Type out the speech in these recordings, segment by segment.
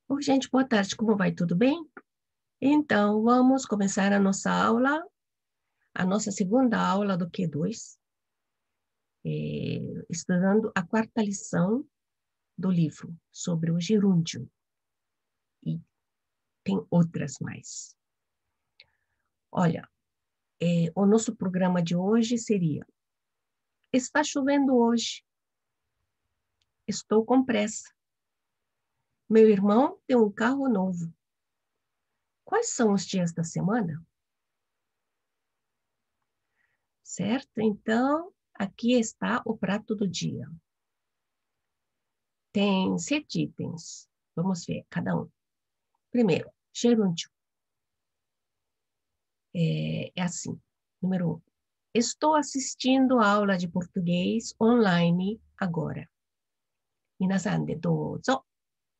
Oi, gente, boa tarde, como vai? Tudo bem? Então, vamos começar a nossa aula, a nossa segunda aula do Q2, estudando a quarta lição do livro sobre o gerúndio. E tem outras mais. Olha, o nosso programa de hoje seria: está chovendo hoje, estou com pressa. Meu irmão tem um carro novo. Quais são os dias da semana? Certo? Então, aqui está o prato do dia. Tem 7 itens. Vamos ver cada um. Primeiro, gerúndio. É assim. Número 1. Estou assistindo a aula de português online agora. 皆さんでどうぞ。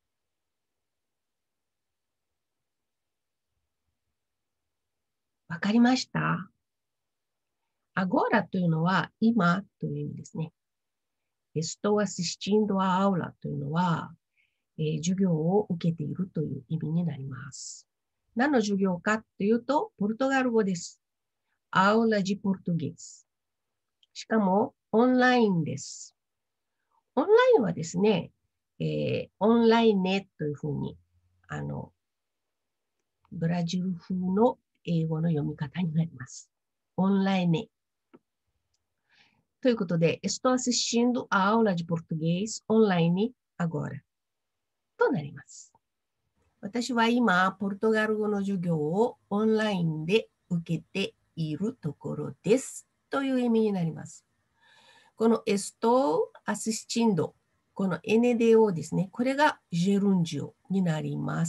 わかりました。agora というのは今という意味ですね。estou assistindo a aula というのは、授業を受けているという意味になります。何の授業かというと、ポルトガル語です。aula de português。しかも、オンラインです。オンラインはですね、オンラインねというふうに、ブラジル風の英語の読み方になります。オンラインね。ということで、estou assistindo a aula de português online agora となります。私は今、ポルトガル語の授業をオンラインで受けているところですという意味になります。この estou assistindo、この NDO ですね。これがジェルンジオになります。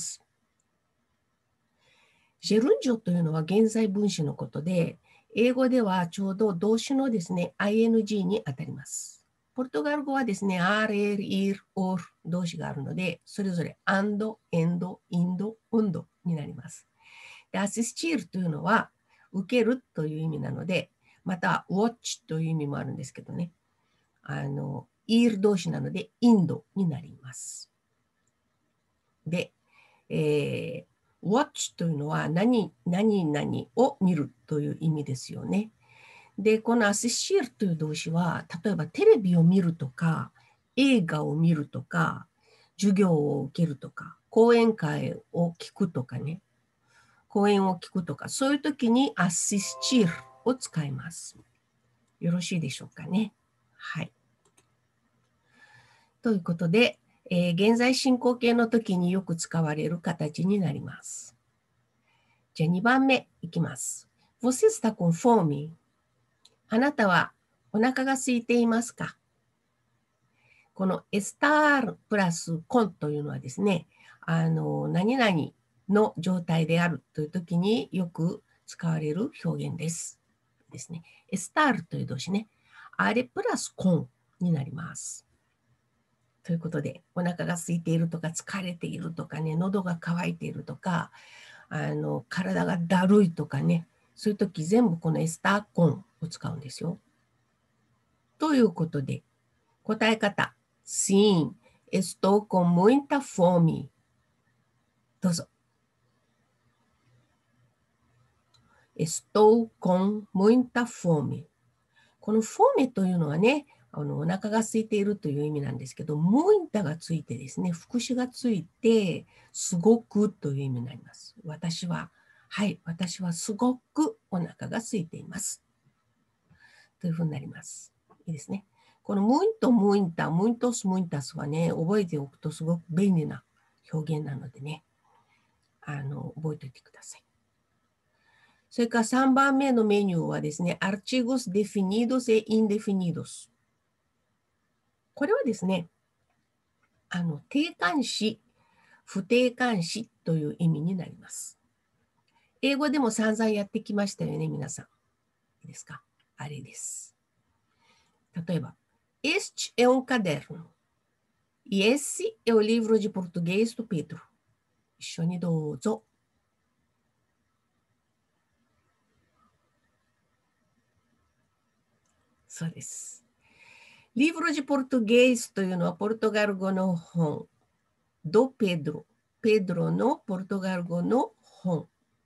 ジェルンジオというのは現在分詞のことで、英語ではちょうど動詞のですね、ing に当たります。ポルトガル語はですね、r, ir, or 動詞があるので、それぞれ and, end, ind, und になります。で、assistir というのは受けるという意味なので、また watch という意味もあるんですけどね、ir 動詞なので ind になります。で、watch というのは何々を見るという意味ですよね。で、この assistir という動詞は、例えばテレビを見るとか、映画を見るとか、授業を受けるとか、講演会を聞くとかね、講演を聞くとか、そういう時に assistir を使います。よろしいでしょうかね。はい。ということで、現在進行形の時によく使われる形になります。じゃあ2番目いきます。Você está com fome? あなたはお腹が空いていますか？この estar プラス con というのはですね、何々の状態であるという時によく使われる表現です。ですね。estar という動詞ね、あれプラス con になります。ということで、お腹が空いているとか、疲れているとかね、喉が渇いているとか、体がだるいとかね、そういう時全部このエスターコンを使うんですよ。ということで、答え方。Sim, estou com muita fome. どうぞ。Estou com muita fome. このフォーメというのはね、お腹が空いているという意味なんですけど、モインタがついてですね、副詞がついて、すごくという意味になります。私はすごくお腹が空いています。というふうになります。いいですね。このムイント、ムインタ、ムイントス、ムインタスはね、覚えておくとすごく便利な表現なのでね、覚えておいてください。それから3番目のメニューはですね、artigos definidos e indefinidos。これはですね、定冠詞、不定冠詞という意味になります。英語でも散々やってきましたよね、皆さん。いいですか？あれです。例えば、Este é um caderno. E esse é o livro de português do Pedro. 一緒にどうぞ。そうです。livro de português というのはポルトガル語の本。do Pedro ペドロのポルトガル語の本。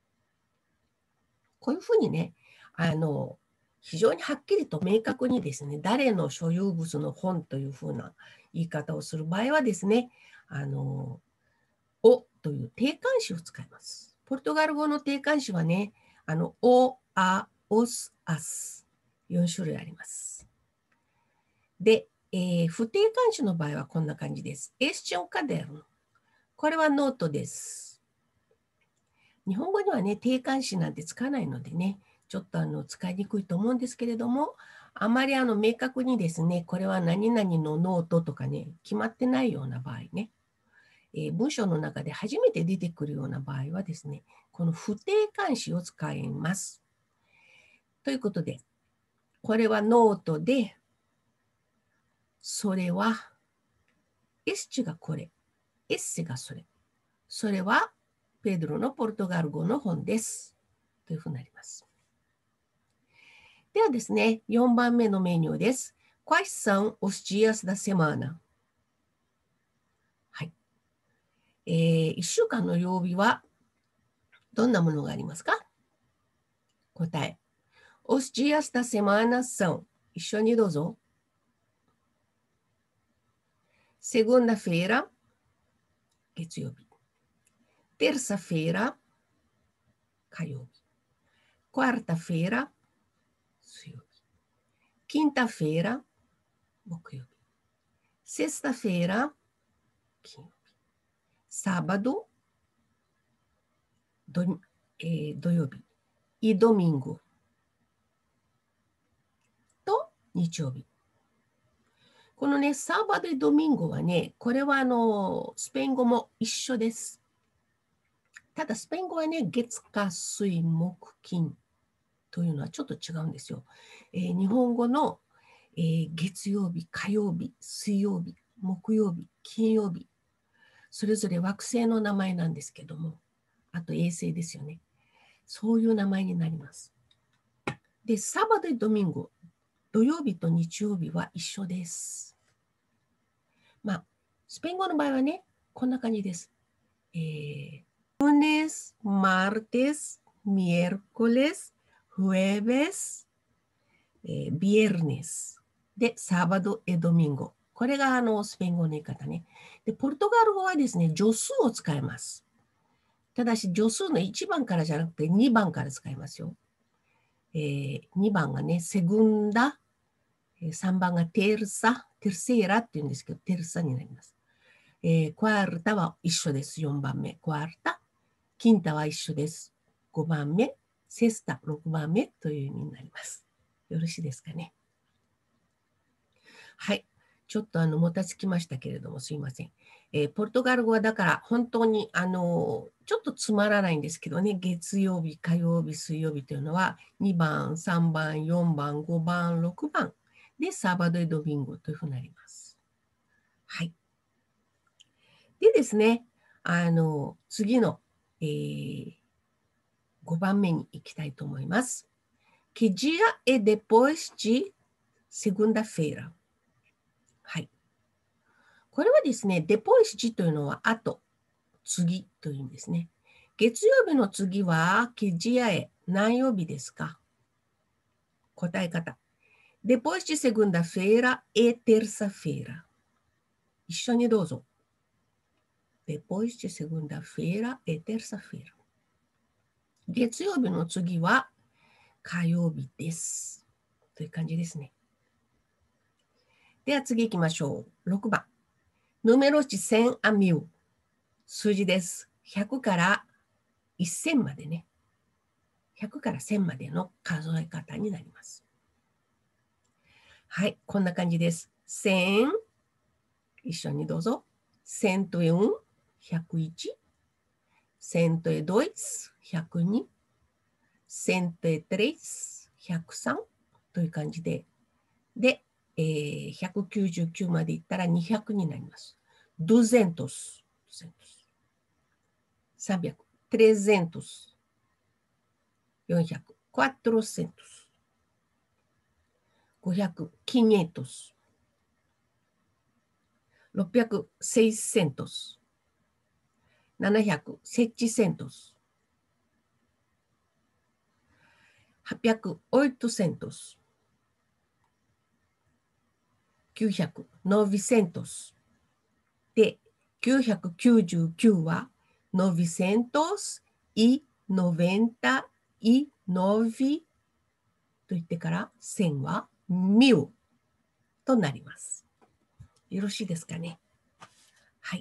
こういうふうにね、非常にはっきりと明確にですね、誰の所有物の本というふうな言い方をする場合はですね、おという定冠詞を使います。ポルトガル語の定冠詞はね、お、あ、おす、あす。4種類あります。で、不定冠詞の場合はこんな感じです。Este é um caderno。これはノートです。日本語にはね、定冠詞なんてつかないのでね、ちょっと使いにくいと思うんですけれども、あまり明確にですね、これは何々のノートとかね、決まってないような場合ね、文章の中で初めて出てくるような場合はですね、この不定冠詞を使います。ということで、これはノートで、それは、エスチがこれ、エッセがそれ。それは、ペドロのポルトガル語の本です。というふうになります。ではですね、4番目のメニューです。Quais são os dias da semana？ はい。1週間の曜日はどんなものがありますか？答え。Os dias da semana são。一緒にどうぞ。Segunda-feira、月曜日。Terça-feira、火曜日。Quarta-feira、水曜日。Quinta-feira、木曜日。Sexta-feira、金曜日。Sábado、土曜日。E domingo と日曜日。このね、サーバドドミンゴはね、これはスペイン語も一緒です。ただ、スペイン語はね、月、火、水、木、金というのはちょっと違うんですよ。日本語の、月曜日、火曜日、水曜日、木曜日、金曜日、それぞれ惑星の名前なんですけども、あと衛星ですよね。そういう名前になります。で、サバドドミンゴ、土曜日と日曜日は一緒です。まあ、スペイン語の場合はね、こんな感じです。lunes, martes, miércoles, jueves, viernes で、サバドエドミンゴ。これがスペイン語の言い方ね。で、ポルトガル語はですね、助数を使います。ただし、助数の1番からじゃなくて2番から使いますよ。2番がね、セグンダ、3番がテルサ、テルセーラっていうんですけど、テルサになります。クアルタは一緒です。4番目。クアルタ。キンタは一緒です。5番目。セスタ、6番目という意味になります。よろしいですかね。はい。ちょっともたつきましたけれども、すいません。ポルトガル語はだから本当にちょっとつまらないんですけどね、月曜日、火曜日、水曜日というのは2番、3番、4番、5番、6番でサバドエドビンゴというふうになります。はい。でですね、次の、5番目に行きたいと思います。Que dia é depois de segunda-feira？ はい。これはですね、depois de というのは後、次という意味ですね。月曜日の次は、que dia é？ 何曜日ですか？答え方。Depois de segunda-feira é terça-feira。一緒にどうぞ。Depois de segunda-feira é terça-feira。月曜日の次は火曜日です。という感じですね。では次行きましょう。6番。Números de 1000 a 1000。数字です。100から1000までね。100から1000までの数え方になります。はい、こんな感じです。1000、一緒にどうぞ。101、101。102、102。103、103という感じで。で、199までいったら200になります。200、300、300、400、400、500、500、600、600、 700、設置セントス。800、オイトセントス。900、ノビセントス。で、999は、ノビセントス、イ、ノベンタ、イ、ノビと言ってから、1000は、ミルとなります。よろしいですかね。はい。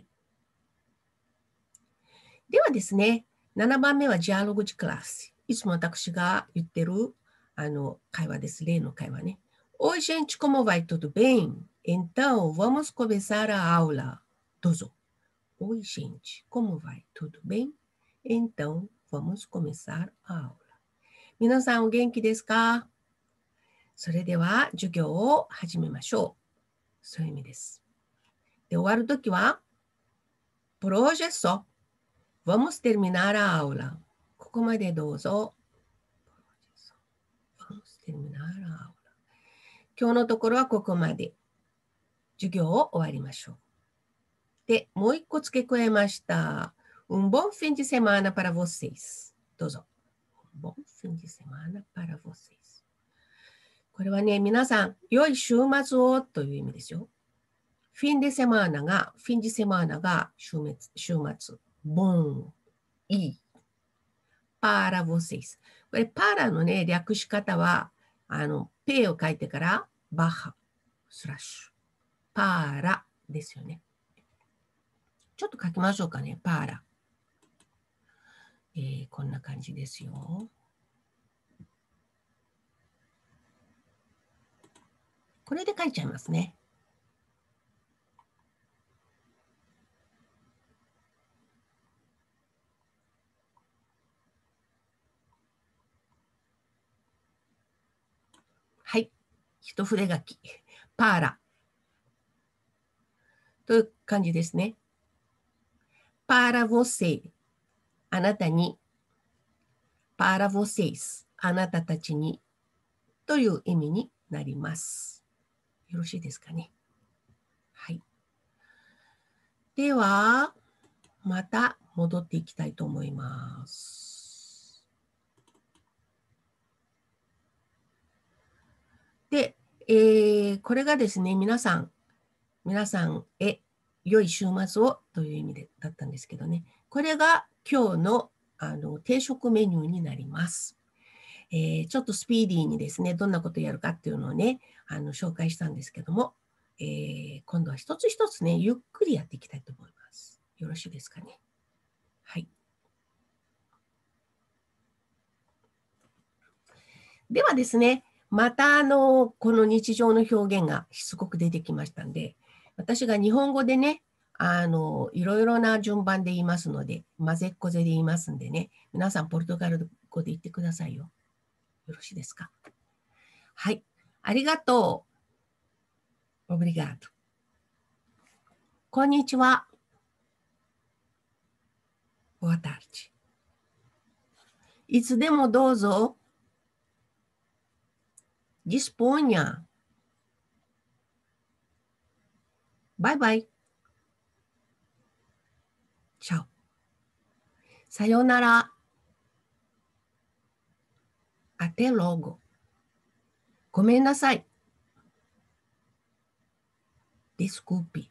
ではですね、7番目はジアログジクラス。いつも私が言ってる会話です。例の会話ね。Oi, gente, como vai? Tudo bem? Então, vamos começar a aula. どうぞ。Oi, gente, como vai? Tudo bem? Então, vamos começar a aula. 皆さんお元気ですか？それでは授業を始めましょう。そういう意味です。で、終わるときは、por hoje é só. Vamos terminar a aula. ここまでどうぞ。Vamos terminar a aula. 今日のところはここまで。授業を終わりましょう。で、もう一個付け加えました。Un bom fim de semana para vocês. どうぞ。Un bom fim de semana para vocês. これはね、皆さん、良い週末をという意味ですよ。フィンデセマーナが週末。ボン、いい。para vocês。これ、para のね、略し方は、ペを書いてから、バッハ、スラッシュ。para ですよね。ちょっと書きましょうかね、para。こんな感じですよ。これで書いちゃいますね。はい。一筆書き。パーラ。という感じですね。パーラボセイ。あなたに。パーラボセイス。あなたたちに。という意味になります。よろしいですかね。はい。では、また戻っていきたいと思います。で、これがですね、皆さんへ良い週末をという意味だったんですけどね、これが今日の定食メニューになります。ちょっとスピーディーにですね、どんなことをやるかっていうのをね、紹介したんですけども、今度は一つ一つね、ゆっくりやっていきたいと思います。よろしいですかね。はい。ではですね、またこの日常の表現がしつこく出てきましたんで、私が日本語でね、いろいろな順番で言いますので、混ぜっこぜで言いますんでね、皆さんポルトガル語で言ってくださいよ。よろしいですか？はい。ありがとう。オブリガート。こんにちは。Boa tarde。いつでもどうぞ。Disponha。バイバイ。チャオ。さよなら。Até logo。ごめんなさい。Desculpe。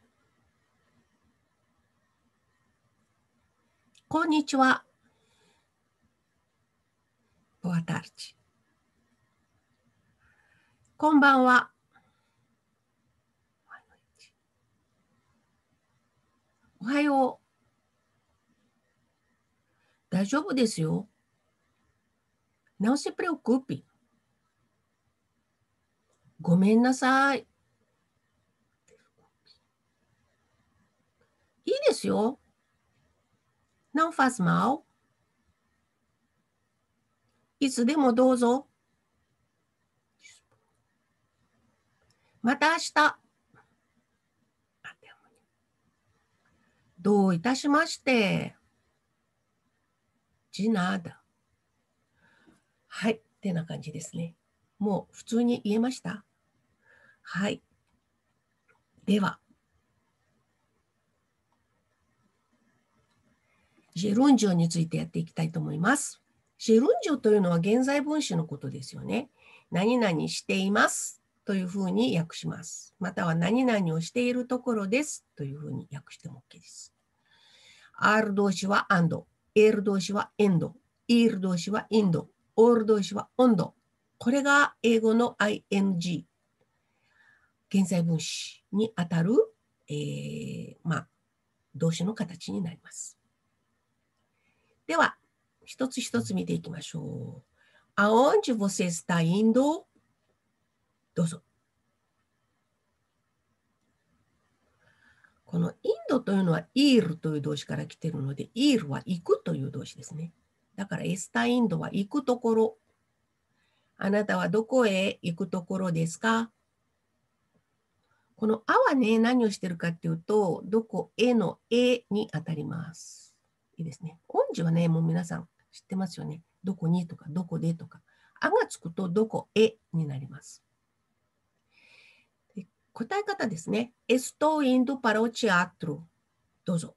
こんにちは。Boa tarde。こんばんは。おはよう。大丈夫ですよ。Não se preocupe。ごめんなさい。いいですよ。Não faz mal。いつでもどうぞ。また明日。どういたしまして。De nada。はい。ってな感じですね。もう普通に言えました？はい。では。 ジェルンジョについてやっていきたいと思います。ジェルンジョというのは現在分詞のことですよね。何々していますというふうに訳します。または何々をしているところですというふうに訳しても OK です。R 動詞は and、L 動詞は end、Ir 動詞は ind、Or 動詞は ond。これが英語の ing、現在分詞にあたる、動詞の形になります。では、一つ一つ見ていきましょう。Aonde você está indo? どうぞ。このインドというのは ir という動詞から来ているので、ir は行くという動詞ですね。だから、エスタインドは行くところ。あなたはどこへ行くところですか？このあはね、何をしてるかっていうと、どこへのえに当たります。いいですね。音字はね、もう皆さん知ってますよね。どこにとか、どこでとか。あがつくと、どこへになります。で、答え方ですね。Estou indo para o teatro。どうぞ。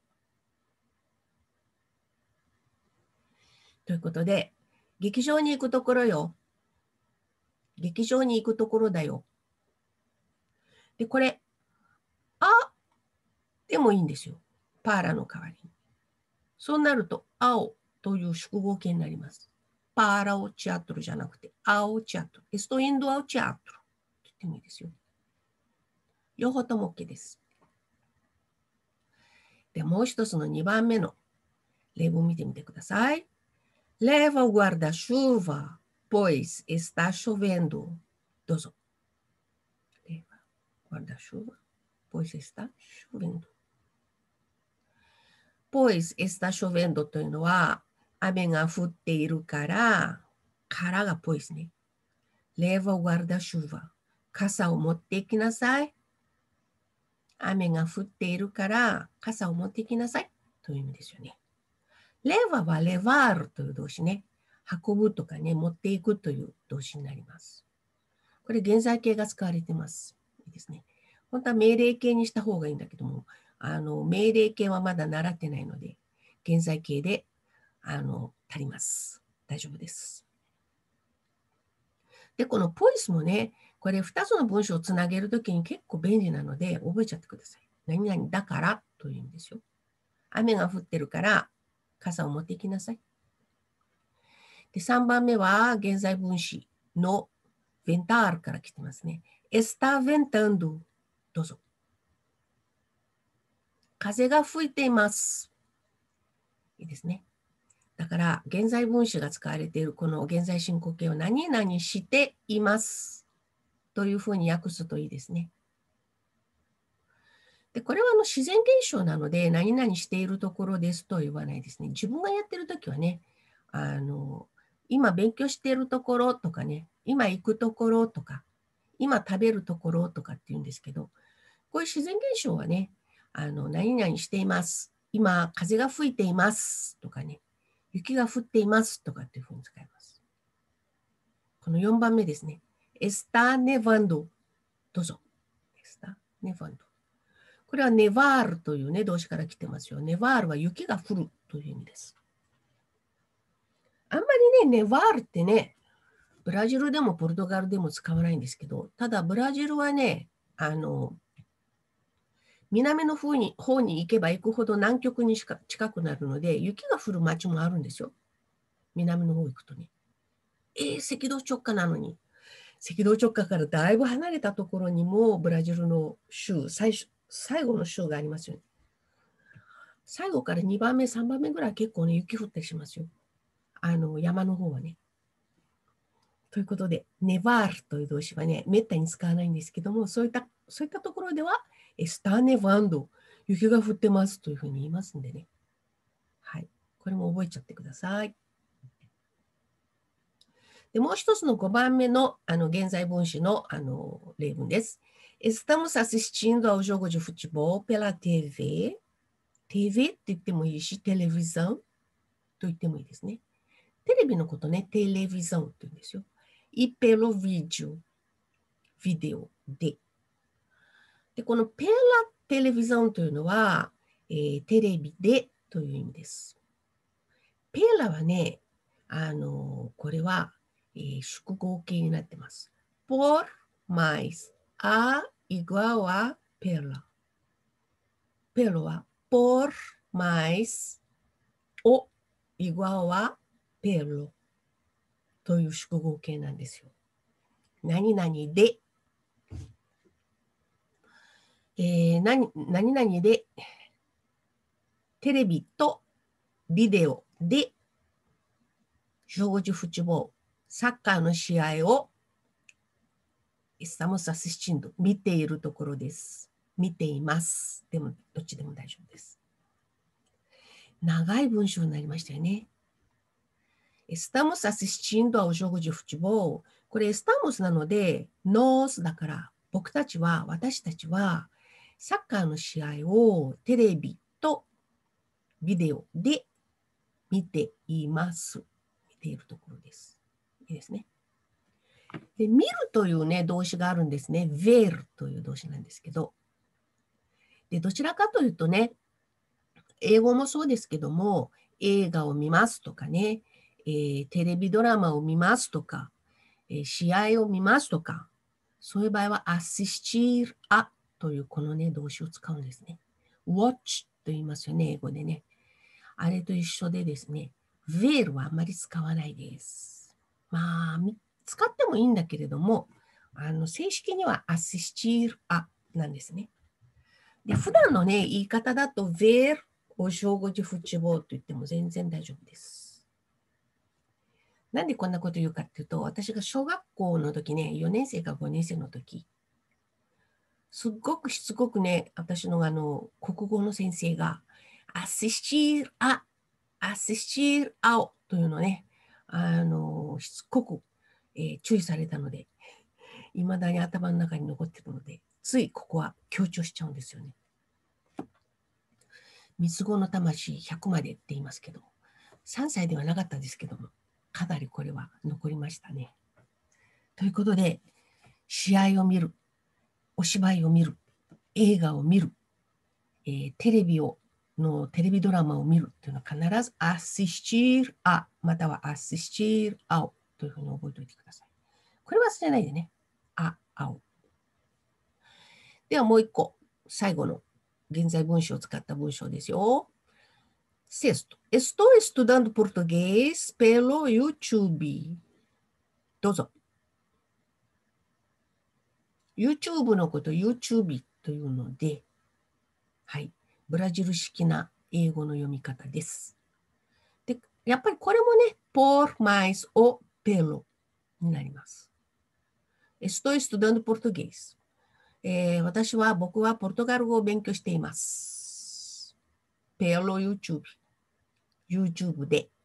ということで、劇場に行くところよ。劇場に行くところだよ。で、これ、あでもいいんですよ。パーラの代わりに。そうなると、青という複合形になります。パーラオチアトルじゃなくて、青チアトル。エストインドアオチアトル。と言ってもいいですよ。両方とも OK です。で、もう一つの2番目の例文見てみてください。Leva o guarda-chuva, pois está chovendo. どうぞ。Leva o guarda-chuva, pois está chovendo. Pois está chovendo というのは、雨が降っているから、からが pois ね。Leva o guarda-chuva. 傘を持っていきなさい。雨が降っているから傘を持っていきなさいという意味ですよね。Leva は levar という動詞ね。運ぶとかね、持っていくという動詞になります。これ現在形が使われています。いいですね。本当は命令形にした方がいいんだけども、命令形はまだ習ってないので、現在形で足ります。大丈夫です。で、このポイスもね、これ2つの文章をつなげるときに結構便利なので、覚えちゃってください。何々だからという意味ですよ。雨が降ってるから傘を持っていきなさい。で、3番目は現在分詞のventarから来てますね。está ventando。どうぞ。風が吹いています。いいですね。だから、現在分詞が使われているこの現在進行形を何々していますというふうに訳すといいですね。で、これは自然現象なので、何々しているところですとは言わないですね。自分がやってるときはね、今勉強しているところとかね、今行くところとか、今食べるところとかって言うんですけど、こういう自然現象はね、何々しています。今、風が吹いていますとかね、雪が降っていますとかっていうふうに使います。この4番目ですね。está nevando。どうぞ。está nevando。これはネバールというね、動詞から来てますよ。ネバールは雪が降るという意味です。あんまりね、ネバールってね、ブラジルでもポルトガルでも使わないんですけど、ただブラジルはね、南の方に行けば行くほど南極に近くなるので、雪が降る町もあるんですよ。南の方行くとね。赤道直下なのに。赤道直下からだいぶ離れたところにもブラジルの州、最後の州がありますよね。最後から2番目、3番目ぐらい結構ね、雪降ったりしますよ。山の方はね。ということで、ネバールという動詞はね、めったに使わないんですけども、そういったところでは、スターネバンド、雪が降ってますというふうに言いますんでね。はい。これも覚えちゃってください。で、もう一つの5番目の現在分詞の例文です。Estamos assistindo ao jogo de futebol pela TV. TV って言ってもいいし、テレビジョンと言ってもいいですね。テレビのことね、テレビジョンって言うんですよ。E pelo vídeo、ビデオで。で、このペラテレビジョンというのは、テレビでという意味です。 ペラはね、これは、複合形になってます。por mais a igual a pela。ペロは por mais o igual a pelo という複合形なんですよ。何々で、何々で、テレビとビデオで、jogo de futebol、サッカーの試合をestamos assistindo、見ているところです。見ています。でも、どっちでも大丈夫です。長い文章になりましたよね。estamos assistindo ao jogo de futebol。これ、estamos なので、nós だから、私たちは、サッカーの試合をテレビとビデオで見ています。見ているところです。いいですね。で、見るというね、動詞があるんですね。ver という動詞なんですけど。で、どちらかというとね、英語もそうですけども、映画を見ますとかね、テレビドラマを見ますとか、試合を見ますとか、そういう場合は assistir a というこのね、動詞を使うんですね。watch と言いますよね、英語でね。あれと一緒でですね、ver はあまり使わないです。まあ、使ってもいいんだけれども、正式には assistir a なんですね。で、普段のね、言い方だと ver o jogo de futebol と言っても全然大丈夫です。なんでこんなこと言うかっていうと、私が小学校の時ね、4年生か5年生の時、すっごくしつこくね、私の国語の先生が、assistir ao というのね、しつこく、注意されたので、未だに頭の中に残っているので、ついここは強調しちゃうんですよね。三つ子の魂100までって言いますけど、3歳ではなかったんですけども、かなりこれは残りましたね。ということで、試合を見る、お芝居を見る、映画を見る、テレビドラマを見るというのは必ず assistir a または assistir ao というふうに覚えておいてください。これ忘れないでね。ao。ではもう一個、最後の現在分詞を使った文章ですよ。Sexto, estou estudando português pelo YouTube. どうぞ。YouTube のこと YouTube というので、はい。ブラジル式な英語の読み方です。で、やっぱりこれもね、por mais o pelo になります。Estou estudando português。僕はポルトガル語を勉強しています。pelo YouTube。YouTube で。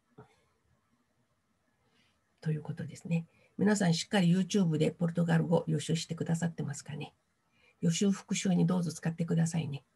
ということですね。皆さんしっかり YouTube でポルトガル語予習してくださってますかね。予習復習にどうぞ使ってくださいね。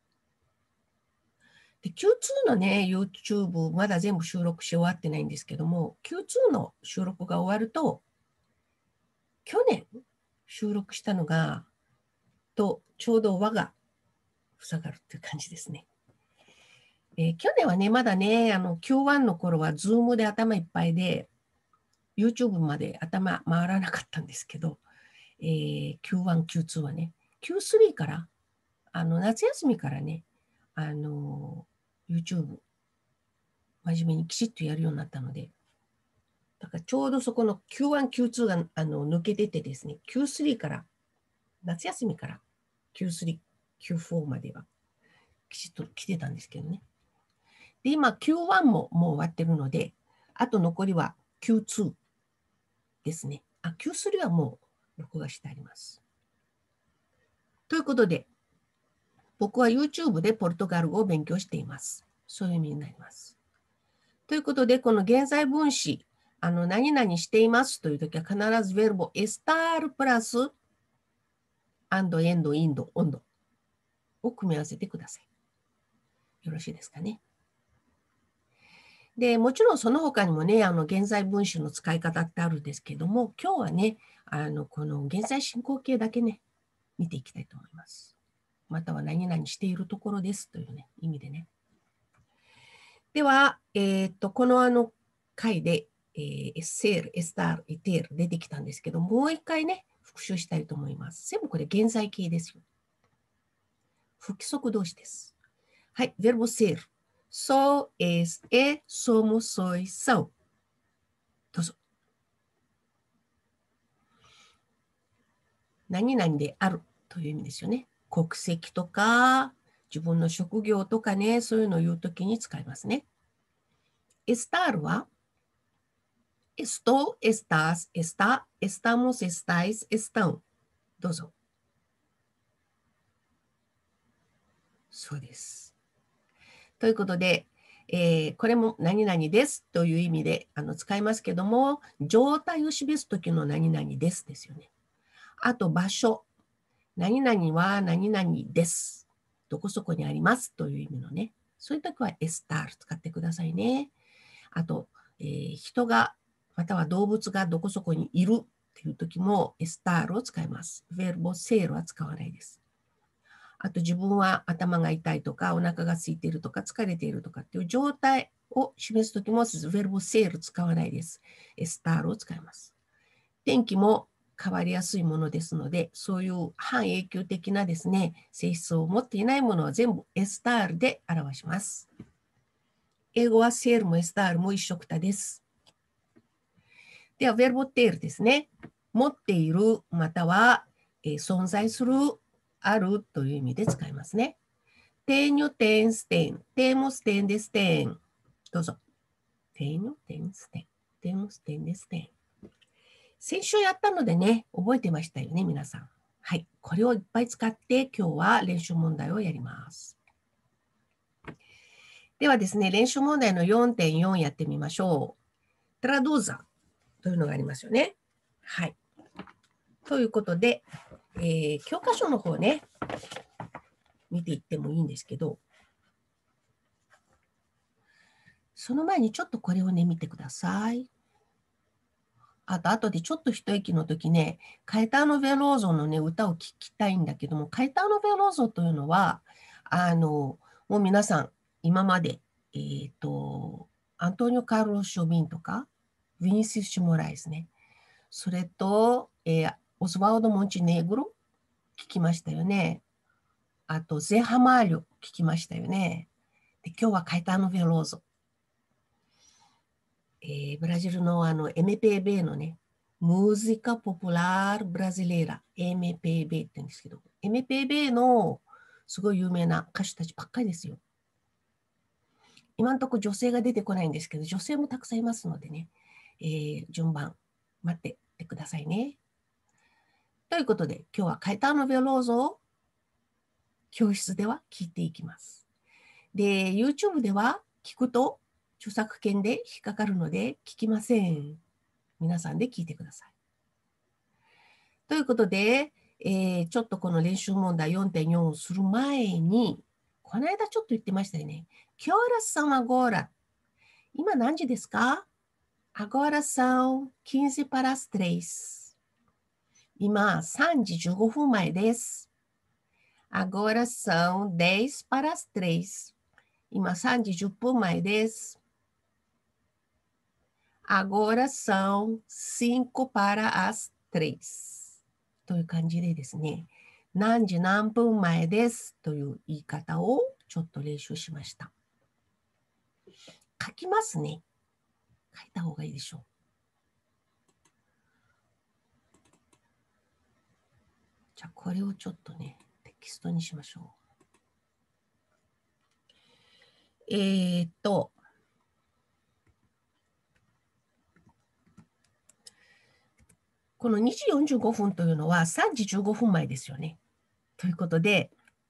で、Q2 のね、YouTube まだ全部収録し終わってないんですけども、Q2 の収録が終わると、去年収録したのが、ちょうど輪が塞がるっていう感じですね。去年はね、まだね、Q1 の頃は Zoom で頭いっぱいで、YouTube まで頭回らなかったんですけど、Q1、Q2 はね、Q3 から、夏休みからね、YouTube、真面目にきちっとやるようになったので、だからちょうどそこの Q1、Q2 が抜けててですね、Q3 から、夏休みから Q3、Q4 まではきちっと来てたんですけどね。で、今 Q1 ももう終わってるので、あと残りは Q2 ですね。Q3 はもう録画してあります。ということで、僕は YouTube でポルトガル語を勉強しています。そういう意味になります。ということで、この現在分詞、何々していますというときは必ずベルボ estar プラス and, end, in, on を組み合わせてください。よろしいですかね。で、もちろんその他にもね、現在分詞の使い方ってあるんですけども、今日はね、この現在進行形だけね、見ていきたいと思います。または何々しているところですというね、意味でね。 では、この回で、エッセール、エスタール、エテール出てきたんですけど、もう一回ね、復習したいと思います。全部これ現在形ですよ。不規則動詞です。はい、verbo ser。So, es, somos, soy, são。どうぞ。何々であるという意味ですよね。国籍とか、自分の職業とかね、そういうのを言うときに使いますね。エスタールは、esto, estás, está, estamos, estáis, están。どうぞ。そうです。ということで、これも何々ですという意味で使いますけども、状態を示すときの何々ですですよね。あと場所。何々は何々です。どこそこにありますという意味のね。そういうときはエスタール使ってくださいね。あと、人がまたは動物がどこそこにいるっていうときもエスタールを使います。ベルボセールは使わないです。あと自分は頭が痛いとかお腹が空いているとか疲れているとかっていう状態を示すときもベルボセール使わないです。エスタールを使います。天気も変わりやすいものですので、そういう半永久的なですね、性質を持っていないものは全部エスタールで表します。英語はセールもエスタールも一緒くたです。では、ベルボテールですね。持っている、または、存在する、あるという意味で使いますね。tenho, tens, tem. Temos, tendes, tem. どうぞ。tenho, tens, tem. Temos, tendes, tem. 先週やったのでね、覚えてましたよね、皆さん。はい。これをいっぱい使って今日は練習問題をやります。ではですね、練習問題の 4.4 やってみましょう。traduza というのがありますよね。はい。ということで、教科書の方ね、見ていってもいいんですけど、その前にちょっとこれをね、見てください。あと、後でちょっと一息の時ね、カエターノ・ベローゾのね、歌を聴きたいんだけども、カエターノ・ベローゾというのは、もう皆さん、今まで、アントニオ・カルロス・ショビンとか、ヴィニシウス・モライスね、それと、オスワルド・モンチネグロ、聞きましたよね。あと、ゼハマーリョ、聞きましたよね。で、今日はカエターノ・ベローゾ。ブラジルのMPB のね、Música Popular Brasileira、MPB って言うんですけど、MPB のすごい有名な歌手たちばっかりですよ。今のところ女性が出てこないんですけど、女性もたくさんいますのでね、順番待っててくださいね。ということで、今日はカエターノ・ベローゾを教室では聞いていきます。で、YouTube では聞くと著作権で引っかかるので聞きません。皆さんで聞いてください。ということで、ちょっとこの練習問題 4.4 をする前に、この間ちょっと言ってましたよね。Que horas são agora? 今何時ですか？ Agora são 15 para as 3. 今3時15分前です。Agora são 10 para as 3. 今3時10分前です。Agora são 5 para as 3. という感じでですね、何時何分前ですという言い方をちょっと練習しました。書きますね。書いた方がいいでしょう。じゃあこれをちょっとね、テキストにしましょう。この2時45分というのは3時15分前ですよね。ということで、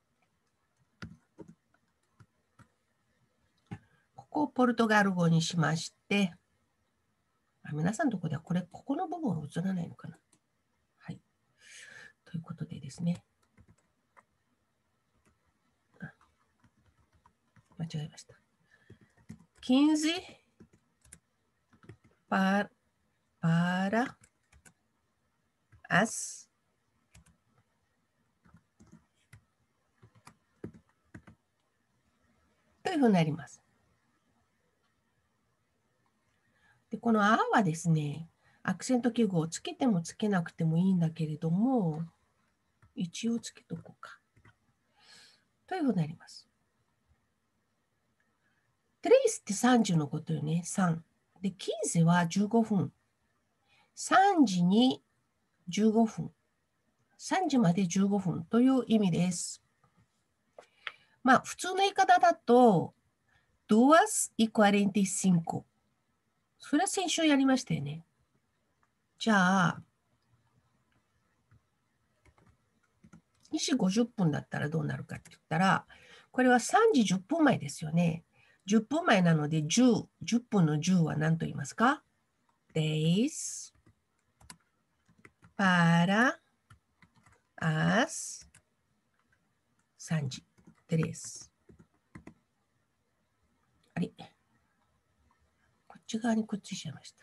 ここをポルトガル語にしまして、皆さんのところではここの部分は映らないのかな。はい。ということでですね。間違えました。15 para as というふうになります。 で、このあはですね、アクセント記号をつけてもつけなくてもいいんだけれども、一応つけとこうか。というふうになります。トレイスって30のことよね。3。で、キーゼは15分。3時に15分。3時まで15分という意味です。まあ、普通の言い方だと、2 y 45。それは先週やりましたよね。じゃあ、2時50分だったらどうなるかって言ったら、これは3時10分前ですよね。10分前なので10分の10は何と言いますか？ 10 para as 3時。3。あれ、こっち側にくっついちゃいました。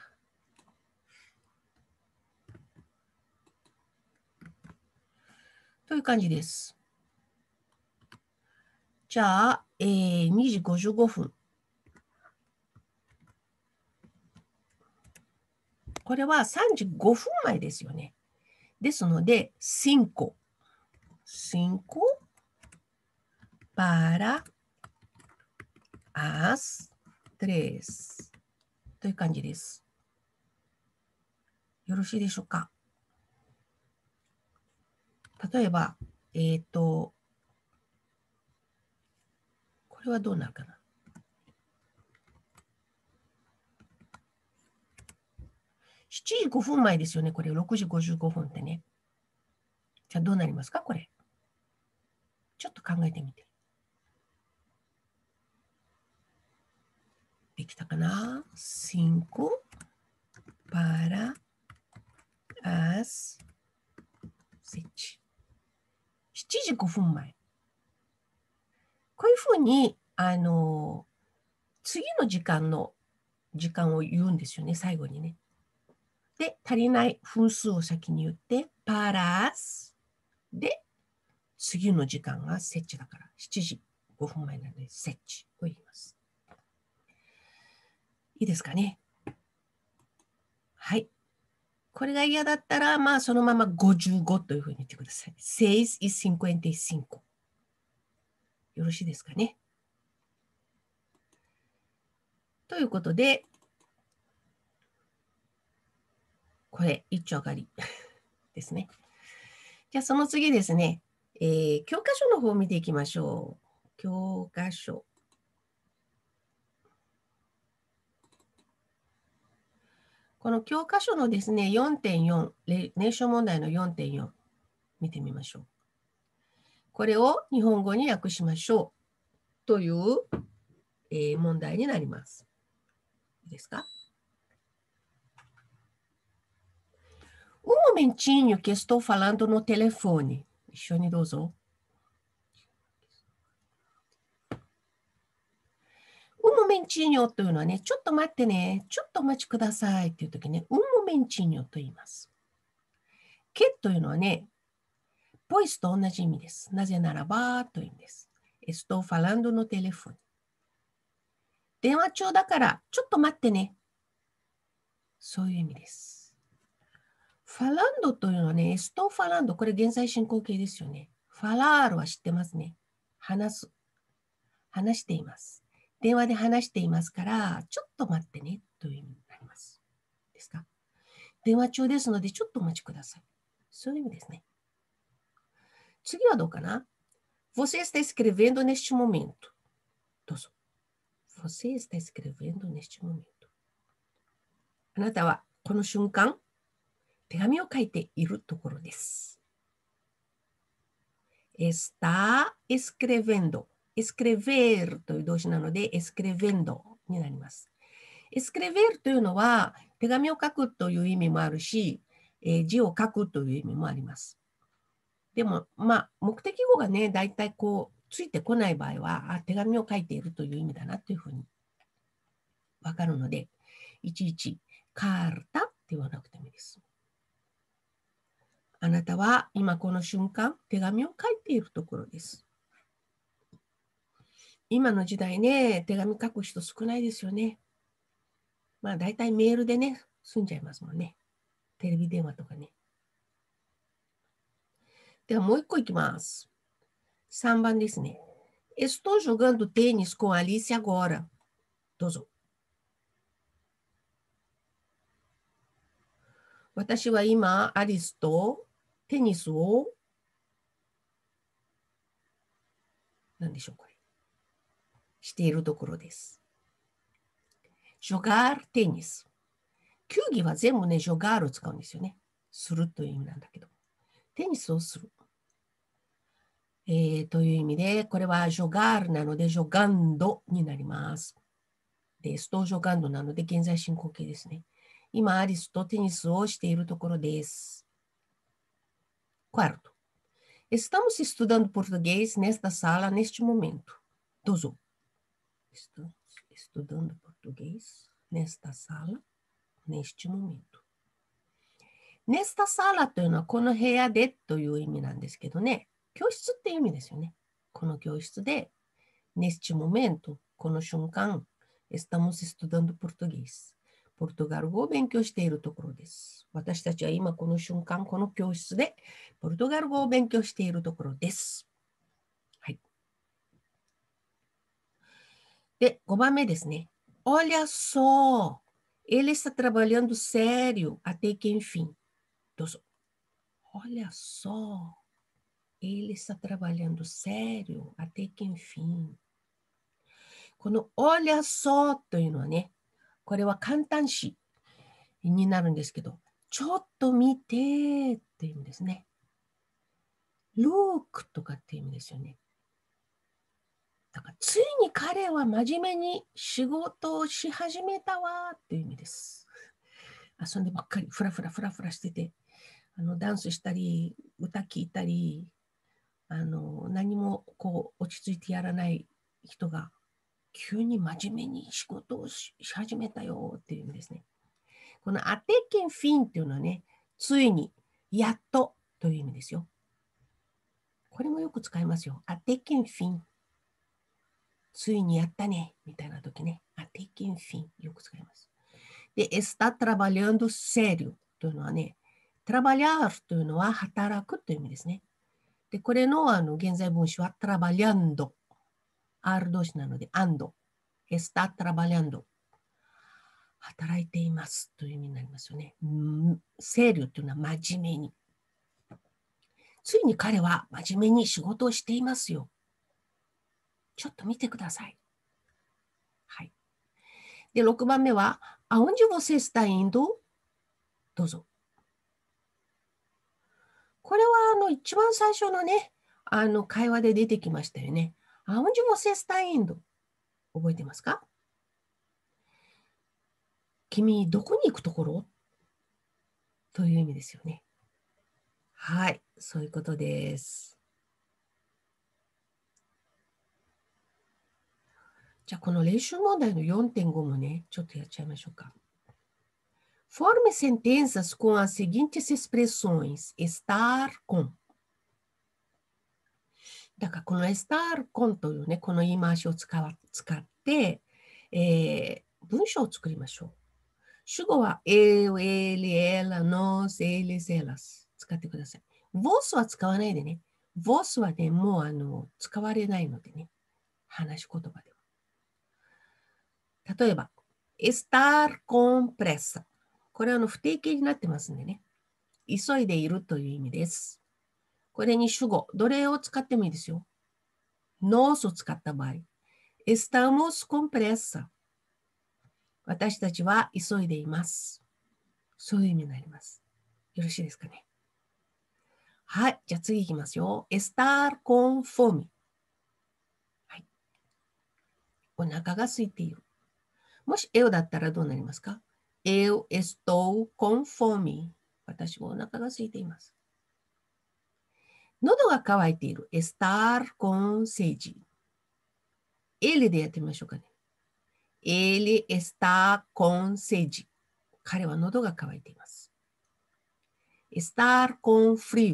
という感じです。じゃあ、2時55分。これは3時5分前ですよね。ですので、5 para as 3という感じです。よろしいでしょうか。例えば、これはどうなるかな。7時5分前ですよね。これ6時55分ってね。じゃあどうなりますかこれ。ちょっと考えてみて。できたかな ?5 para as 7時5分前。こういうふうに、次の時間を言うんですよね、最後にね。で、足りない分数を先に言って、paras で、次の時間が設置だから、7時5分前なので、設置と言います。いいですかね。はい。これが嫌だったら、まあ、そのまま55というふうに言ってください。6 is 55。よろしいですかね。ということで、これ、一丁上がりですね。じゃあ、その次ですね。教科書の方を見ていきましょう。教科書。この教科書のですね、4.4、年少問題の4.4、見てみましょう。これを日本語に訳しましょうという、問題になります。いいですか？Um momentinho que estou falando no telefone. 一緒にどうぞ。Un momentinho というのはね、ちょっと待ってね、ちょっとお待ちくださいっていうときね、un momentinho と言います。que というのはね、pois と同じ意味です。なぜならばという意味です。Estou falando no telefone。電話中だから、ちょっと待ってね。そういう意味です。ファランドというのはね、エストファランド、これ現在進行形ですよね。ファラールは知ってますね。話す。話しています。電話で話していますから、ちょっと待ってねという意味になります。ですか？電話中ですので、ちょっとお待ちください。そういう意味ですね。次はどうかな？ Você está escrevendo neste momento. どうぞ。Você está escrevendo neste momento. あなたはこの瞬間、手紙を書いているところです。está escrevendo。escrever という動詞なので、escrevendo になります。escrever というのは、手紙を書くという意味もあるし、字を書くという意味もあります。でも、まあ、目的語がね、だいたいこう、ついてこない場合は、手紙を書いているという意味だなというふうにわかるので、いちいち、カータって言わなくてもいいです。あなたは今この瞬間、手紙を書いているところです。今の時代ね、手紙書く人少ないですよね。 まあ大体メールでね、済んじゃいますもんね。テレビ電話とかね。ではもう一個いきます。3番ですね。Estou jogando tênis com Alice agora. どうぞ。私は今、アリスとテニスを、何でしょう、これ。しているところです。jogar tênis。球技は全部ね、jogar を使うんですよね。するという意味なんだけど。テニスをする。という意味で、これは jogar なので jogando になります。で、estou jogando なので現在進行形ですね。今、アリスとテニスをしているところです。Quarto. Estamos estudando português nesta sala neste momento. どうぞ。Estamos estudando português nesta sala neste momento. Nesta sala というのはこの部屋でという意味なんですけどね。教室っていう意味ですよね。この教室で、neste momento、この瞬間、estamos estudando português。ポルトガル語を勉強しているところです。私たちは今この瞬間、この教室でポルトガル語を勉強しているところです。はい。で、5番目ですね。Olha só, ele está trabalhando sério até que enfim. どうぞ。Olha só, ele está trabalhando sério até que enfim. この Olha só というのはね、これは簡単詞になるんですけど、ちょっと見てっていう意味ですね。Look とかっていう意味ですよね。だからついに彼は真面目に仕事をし始めたわっていう意味です。遊んでばっかり、ふらふらふらふらしてて、ダンスしたり、歌聴いたり、何もこう落ち着いてやらない人が、急に真面目に仕事をし始めたよっていう意味ですね。このアテケンフィンっていうのはね、ついに、やっとという意味ですよ。これもよく使いますよ。アテケンフィン。ついにやったね。みたいな時ね。アテケンフィン。よく使います。で、está trabalhando sério というのはね、trabalhar というのは働くという意味ですね。で、これの現在分詞は trabalhando。R 動詞なので and。está trabalhando。働いていますという意味になりますよね。sério というのは真面目に。ついに彼は真面目に仕事をしていますよ。ちょっと見てください。はい。で、6番目は、aonde você está indo? どうぞ。これは一番最初のね、会話で出てきましたよね。aonde você está indo? 覚えてますか？君、どこに行くところという意味ですよね。はい、そういうことです。じゃあ、この練習問題の 4.5 もね、ちょっとやっちゃいましょうか。Forme sentenças com as seguintes expressões: estar com。だからこの estar con というね、この言い回しを使って、文章を作りましょう。主語は eu, ele, ela, nós, eles, elas 使ってください。vos は使わないでね。vos はね、もう使われないのでね。話し言葉では。例えば、estar con pressa。これは不定形になってますんでね。急いでいるという意味です。これに主語、どれを使ってもいいですよ。nos を使った場合、estamos con pressa。私たちは急いでいます。そういう意味になります。よろしいですかね。はい。じゃあ次いきますよ。estar con fome。はい。お腹が空いている。もし eu だったらどうなりますか？ eu estou con fome。私はお腹が空いています。喉が渇いている。estar con sede。ele でやってみましょうかね。ele está con sede。彼は喉が渇いています。estar con frio。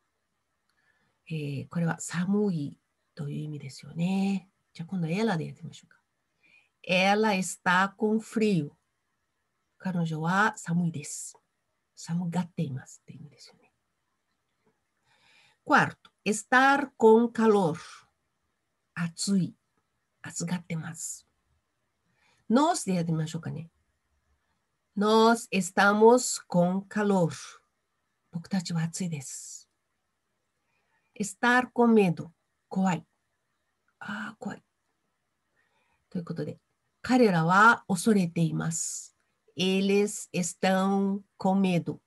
これは寒いという意味ですよね。じゃあ今度は ela でやってみましょうか。ela está com frio。 彼女は寒いです。寒がっていますって意味ですよね。Quarto, estar con calor. 暑い。暑がってます。Nos でやってみましょうかね。Nos estamos con calor. 僕たちは暑いです。Estar con medo. 怖い。怖い。ということで、彼らは恐れています。Eles estão com medo.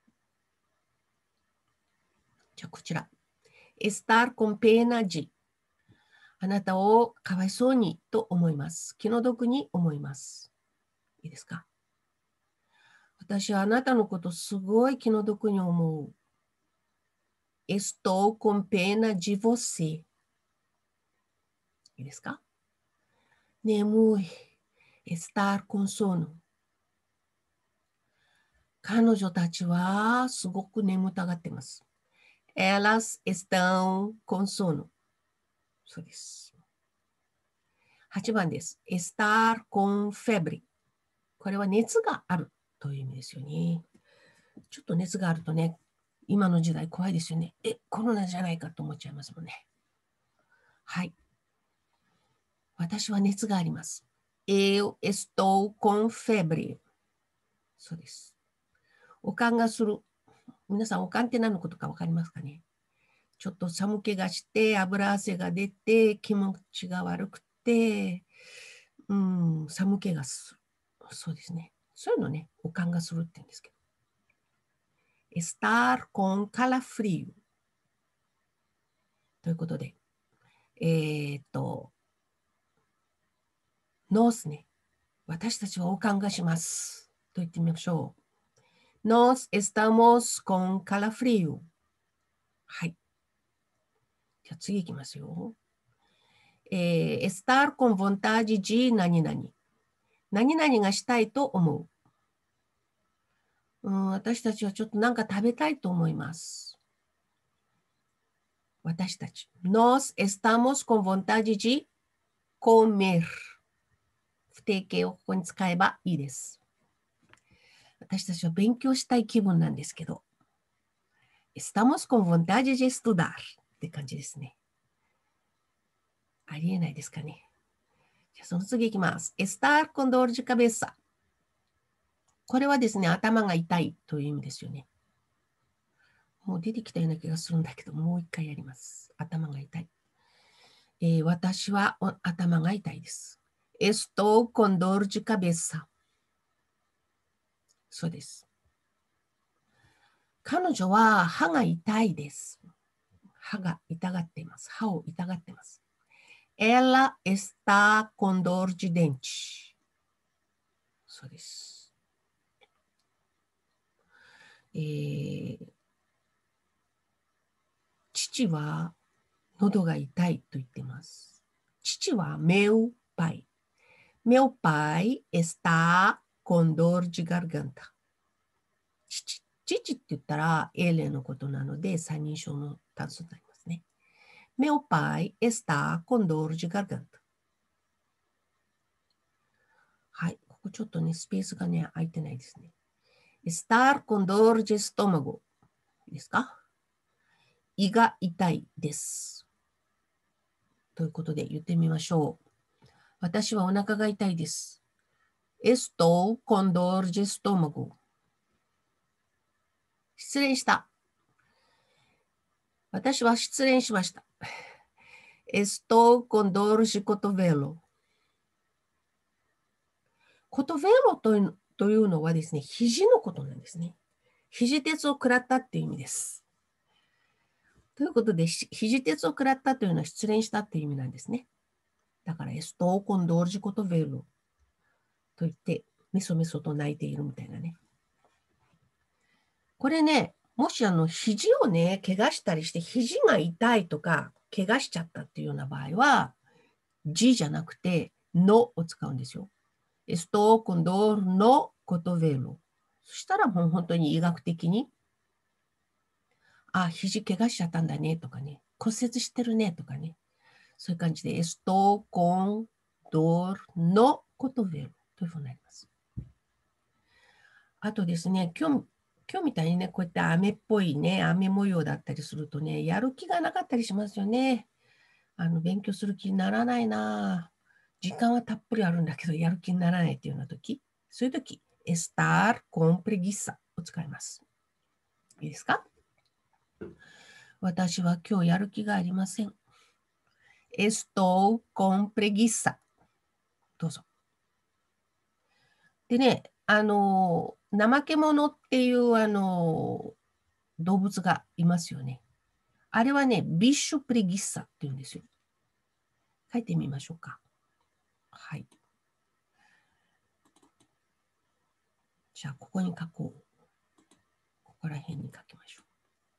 じゃあこちら。Estar com pena de. あなたをかわいそうにと思います。気の毒に思います。いいですか？私はあなたのことすごい気の毒に思う。Estou com pena de você. いいですか？眠い。Estar com sono. 彼女たちはすごく眠たがっています。Elas estão com sono. そうです。8番です。Estar com febre. これは熱があるという意味ですよね。ちょっと熱があるとね、今の時代怖いですよね。コロナじゃないかと思っちゃいますもんね。はい。私は熱があります。Eu estou com febre. そうです。悪寒がする。皆さん、悪寒って何のことか分かりますかね？ちょっと寒気がして、油汗が出て、気持ちが悪くて、寒気がする。そうですね。そういうのね、悪寒がするって言うんですけど。estar con calafrio ということで、ノースね。私たちは悪寒がします。と言ってみましょう。Nos estamos con calafrio。はい。じゃあ次いきますよ。estar con vontade de 何々。何々がしたいと思う。私たちはちょっとなんか食べたいと思います。私たち。Nos estamos con vontade de comer。不定形をここに使えばいいです。私たちは勉強したい気分なんですけど。Estamos con vontade de estudar って感じですね。ありえないですかね。じゃあその次いきます。Estar con dolor de cabeça。これはですね、頭が痛いという意味ですよね。もう出てきたような気がするんだけど、もう一回やります。頭が痛い。私は頭が痛いです。Estou con dor de cabeça。そうです。彼女は歯が痛いです。歯が痛がっています。歯を痛がっています。Ela está con dor de dente。そうです。父は喉が痛いと言っています。父はmeu pai。meu pai está con dor de garganta。父って言ったら、エレのことなので、三人称の単数になりますね。meu pai está con dor de garganta。はい、ここちょっとね、スペースがね、空いてないですね。estar con dor de estómago。いいですか？胃が痛いです。ということで言ってみましょう。私はお腹が痛いです。Estou con dor de estômago。失恋した。私は失恋しました。Estou con dor de cotovelo。コトベロというのはですね、肘のことなんですね。肘鉄を食らったっていう意味です。ということで、肘鉄を食らったというのは失恋したっていう意味なんですね。だから、Estou con dor de cotovelo。と言って、メソメソと泣いているみたいなね。これね、もし肘をね、怪我したりして、肘が痛いとか、怪我しちゃったっていうような場合は、G じゃなくて、のを使うんですよ。Estou con dor no cotovelo。そしたらもう本当に医学的に、肘怪我しちゃったんだねとかね、骨折してるねとかね、そういう感じで、Estou con dor no cotovelo というふうになります。 あとですね、今日みたいにね、こうやって雨っぽいね、雨模様だったりするとね、やる気がなかったりしますよね。勉強する気にならないな。時間はたっぷりあるんだけど、やる気にならないっていうような時、そういう時、estar con preguiça を使います。いいですか？私は今日やる気がありません。Estou con preguiça。どうぞ。でね、怠け者っていう動物がいますよね。あれはね、ビッシュプレギッサっていうんですよ。書いてみましょうか。はい。じゃあ、ここに書こう。ここら辺に書きましょう。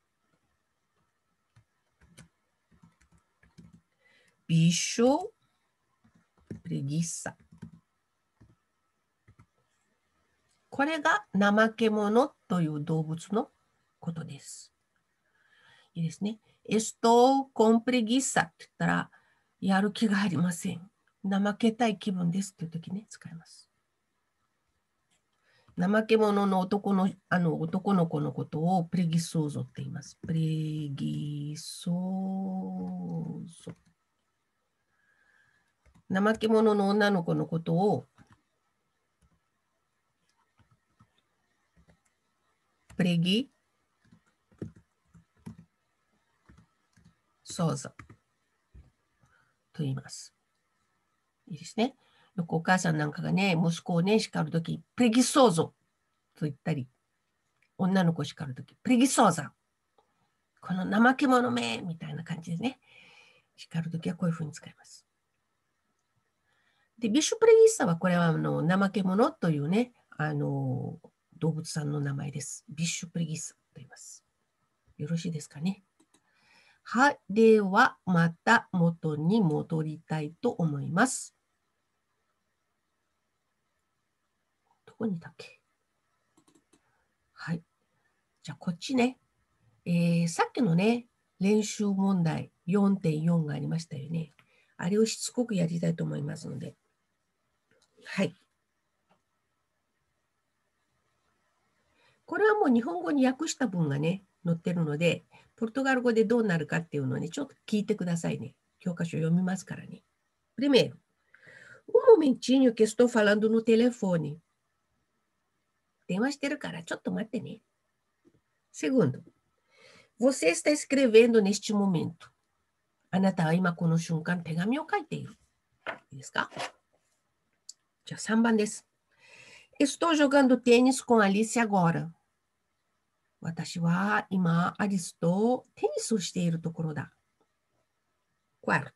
ビッシュプレギッサ。これが怠け者という動物のことです。いいですね。Estou con preguiça って言ったら、やる気がありません。怠けたい気分ですっていう時ね、使います。怠け者の男の子のことをプレギソーゾって言います。プレギソーゾ。怠け者の女の子のことをプレギソーゾと言います。いいですね。よくお母さんなんかがね、息子をね、叱るとき、プレギソーゾと言ったり、女の子を叱るとき、プレギソーザ。この怠け者めみたいな感じでね、叱るときはこういうふうに使います。で、ビッシュプレギッサはこれは怠け者というね、動物さんの名前です。ビッシュプレギッサと言います。よろしいですかね。はい。では、また元に戻りたいと思います。どこにいたっけ？はい。じゃあ、こっちね。さっきのね、練習問題 4.4 がありましたよね。あれをしつこくやりたいと思いますので。はい。これはもう日本語に訳した文がね、載ってるので、ポルトガル語でどうなるかっていうのをね、ちょっと聞いてくださいね。教科書読みますからね。Primeiro, momentinho que estou falando no telefone. 電話してるからちょっと待ってね。Segundo, você está escrevendo neste momento. あなたは今この瞬間手紙を書いている。いいですか？じゃあ3番です。Estou jogando tênis com Alice agora. 私は今、アリスとテニスをしているところだ。Quarto.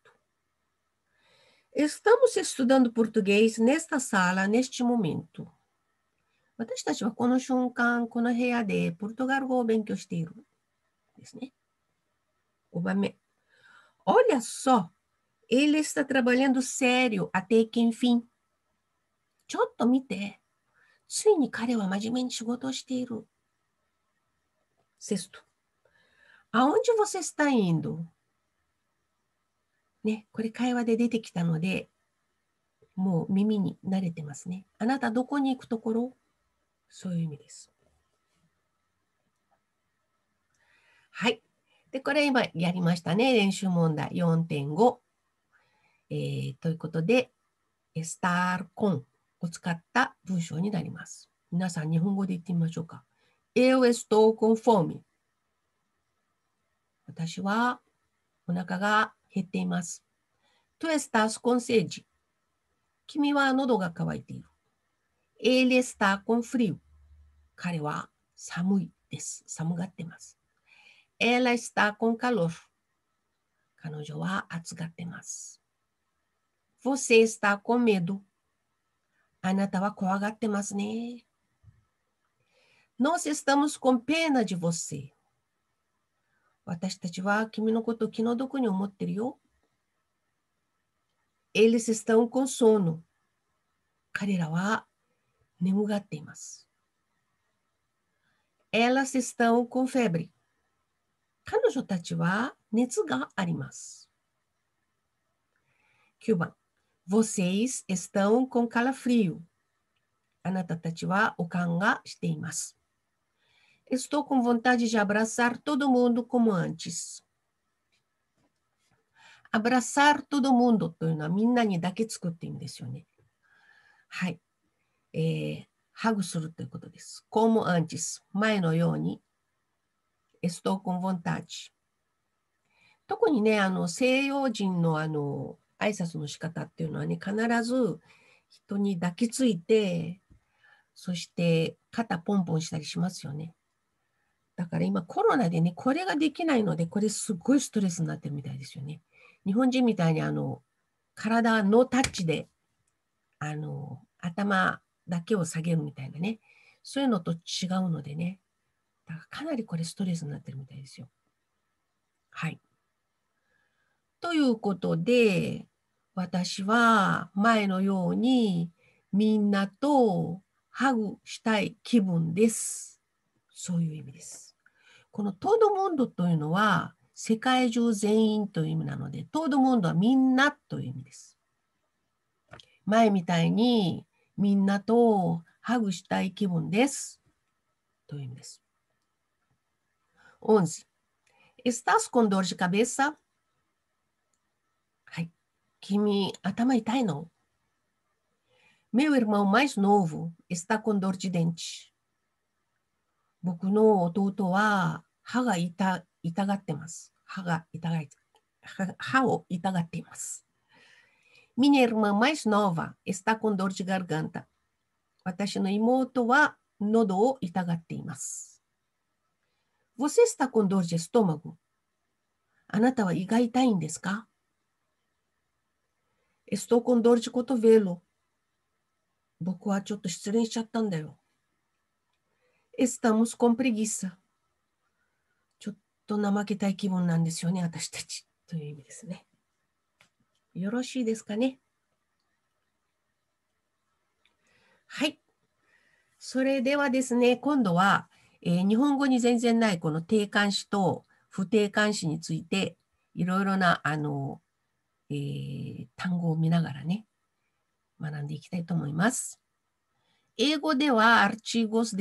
Estamos estudando português nesta sala, neste momento. 私たちはこの瞬間、この部屋でポルトガル語を勉強している。ですね。5番目。Olha só, ele está trabalhando sério até que enfim. ちょっと見て。ついに彼は真面目に仕事をしている。Sexto. Aonde você está indo? ね、これ会話で出てきたので、もう耳に慣れてますね。あなたどこに行くところ？そういう意味です。はい。で、これ今やりましたね。練習問題 4.5。ということで、estar con を使った文章になります。皆さん、日本語で言ってみましょうか。Eu estou com fome。私はお腹が減っています。Tu estás com sede。君は喉が渇いている。Ele está com frio。彼は寒いです。寒がってます。Ela está com calor。彼女は暑がってます。Você está com medo。あなたは怖がってますね。Nós estamos com pena de você。私たちは君のことを気の毒に思ってるよ。Eles estão com sono。彼らは眠がっています。Elas estão com febre。彼女たちは熱があります。9番。Vocês estão com calafrio。 あなたたちはおかんがしています。Estou com vontade de abraçar todo mundo como antes. abraçar todo mundo というのはみんなに抱きつくって意味ですよね。はい。ハグするということです。como antes 前のように。estou com vontade。特にね、西洋人の挨拶の仕方っていうのはね、必ず人に抱きついて、そして肩ポンポンしたりしますよね。だから今コロナでね、これができないので、これすごいストレスになってるみたいですよね。日本人みたいに体のタッチで、頭だけを下げるみたいなね。そういうのと違うのでね。だからかなりこれストレスになってるみたいですよ。はい。ということで、私は前のようにみんなとハグしたい気分です。そういう意味です。このトードモンドというのは世界中全員という意味なので、トードモンドはみんなという意味です。前みたいにみんなとハグしたい気分です。という意味です。11. Estás com dor de cabeça? はい。君、頭痛いの？ Meu irmão mais novo está com dor de dente. 僕の弟は歯が痛がってます。歯を痛がっています。Minha irmã mais nova está com dor de garganta. 私の妹は喉を痛がっています。Você está com dor de estômago? あなたは胃が痛いんですか？ Estou com dor de cotovelo. 僕はちょっと失恋しちゃったんだよ。Estamos com preguiça. ちょっと怠けたい気分なんですよね、私たち。という意味ですね。よろしいですかね。はい。それではですね、今度は、日本語に全然ないこの定冠詞と不定冠詞について、いろいろな単語を見ながらね、学んでいきたいと思います。英語では artigos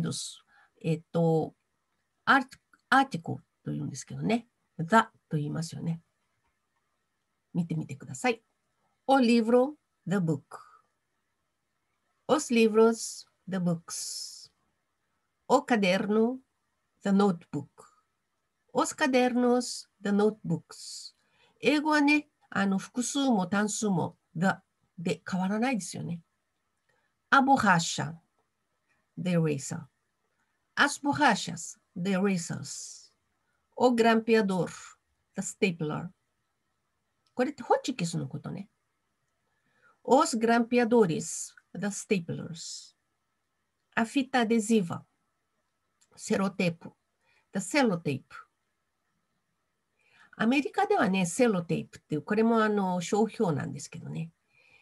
definidos、article というんですけどね、the と言いますよね。見てみてください。O livro, the book. Os livros, the books. O caderno, the notebook. Os cadernos, the notebooks. 英語はね、複数も単数も the で変わらないですよね。A borracha, the eraser. As borrachas, the erasers. O grampeador, the stapler. これってホチキスのことね。Os grampeadores, the staplers. A fita adesiva, selotepo, the sellotape. アメリカではね、セロテープっていう、これも商標なんですけどね。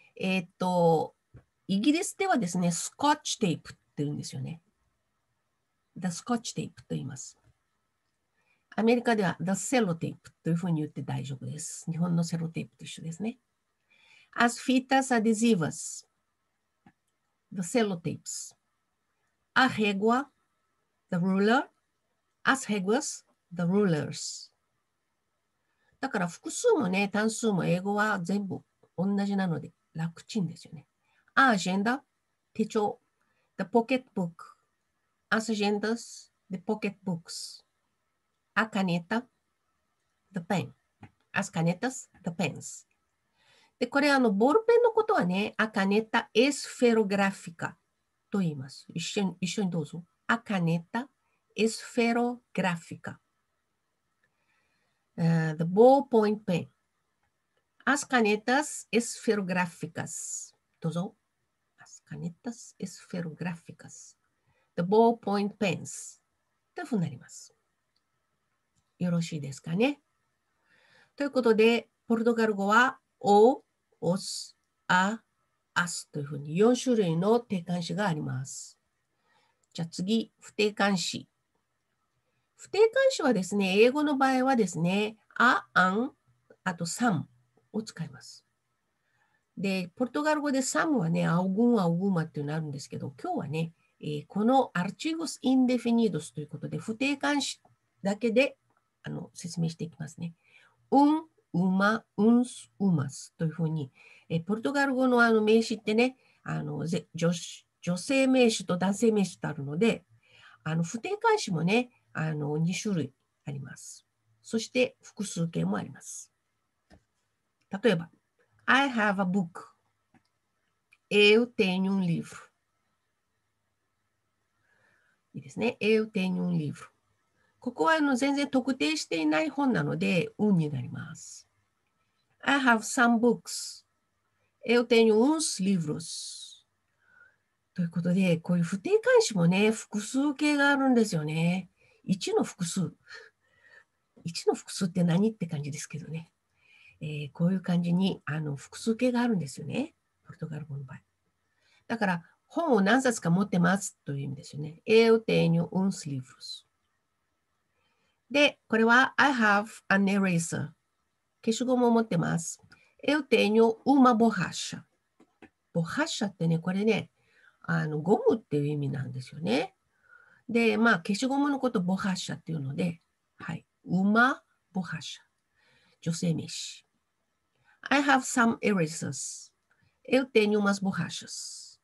イギリスではですね、スコッチテープっていうんですよね。The Scotch tape と言います。アメリカでは The Sellotape というふうに言って大丈夫です。日本のセロテープと一緒ですね。As fitas adesivas, the sellotapes. A régua, the ruler. As réguas, the rulers. だから複数もね、単数も英語は全部同じなので楽ちんですよね。A agenda, 手帳。The pocketbook. As agendas, the pocketbooks. A caneta, the pen. As canetas, the pens. で、これボールペンのことはね、A caneta esferográfica と言います。一緒にどうぞ。A caneta esferográfica. The ballpoint pen. As canetas esferográficas. どうぞ。As canetas esferográficas. The ballpoint pens. というふうになります。よろしいですかね。ということで、ポルトガル語は O, os, a, as というふうに4種類の定冠詞があります。じゃあ次、不定冠詞。不定冠詞はですね、英語の場合はですね、a, an, あと some を使います。 で、ポルトガル語でサムはね、アウグン、アウグマっていうのあるんですけど、今日はね、このアルチゴス・インデフィニードスということで、不定冠詞だけで説明していきますね。ウマ、ウンス、ウマスというふうに、ポルトガル語の名詞ってね、女性名詞と男性名詞とあるので、不定冠詞もね、2種類あります。そして複数形もあります。例えば、I have a book. Eu tenho um livro. いいですね。Eu tenho um livro. ここは全然特定していない本なので、になります。I have some books. Eu tenho uns livros. ということで、こういう不定冠詞もね、複数形があるんですよね。1の複数。1の複数って何って感じですけどね。こういう感じに複数形があるんですよね。ポルトガル語の場合。だから、本を何冊か持ってますという意味ですよね。Eu tenho uns livros。で、これは I have an eraser。消しゴムを持ってます。Eu tenho uma borracha。borrachaってね、これね、ゴムっていう意味なんですよね。で、まあ、消しゴムのことボハッシャっていうので、はい。uma borracha。女性名詞。I have some erasers. Eu tenho umas borrachas.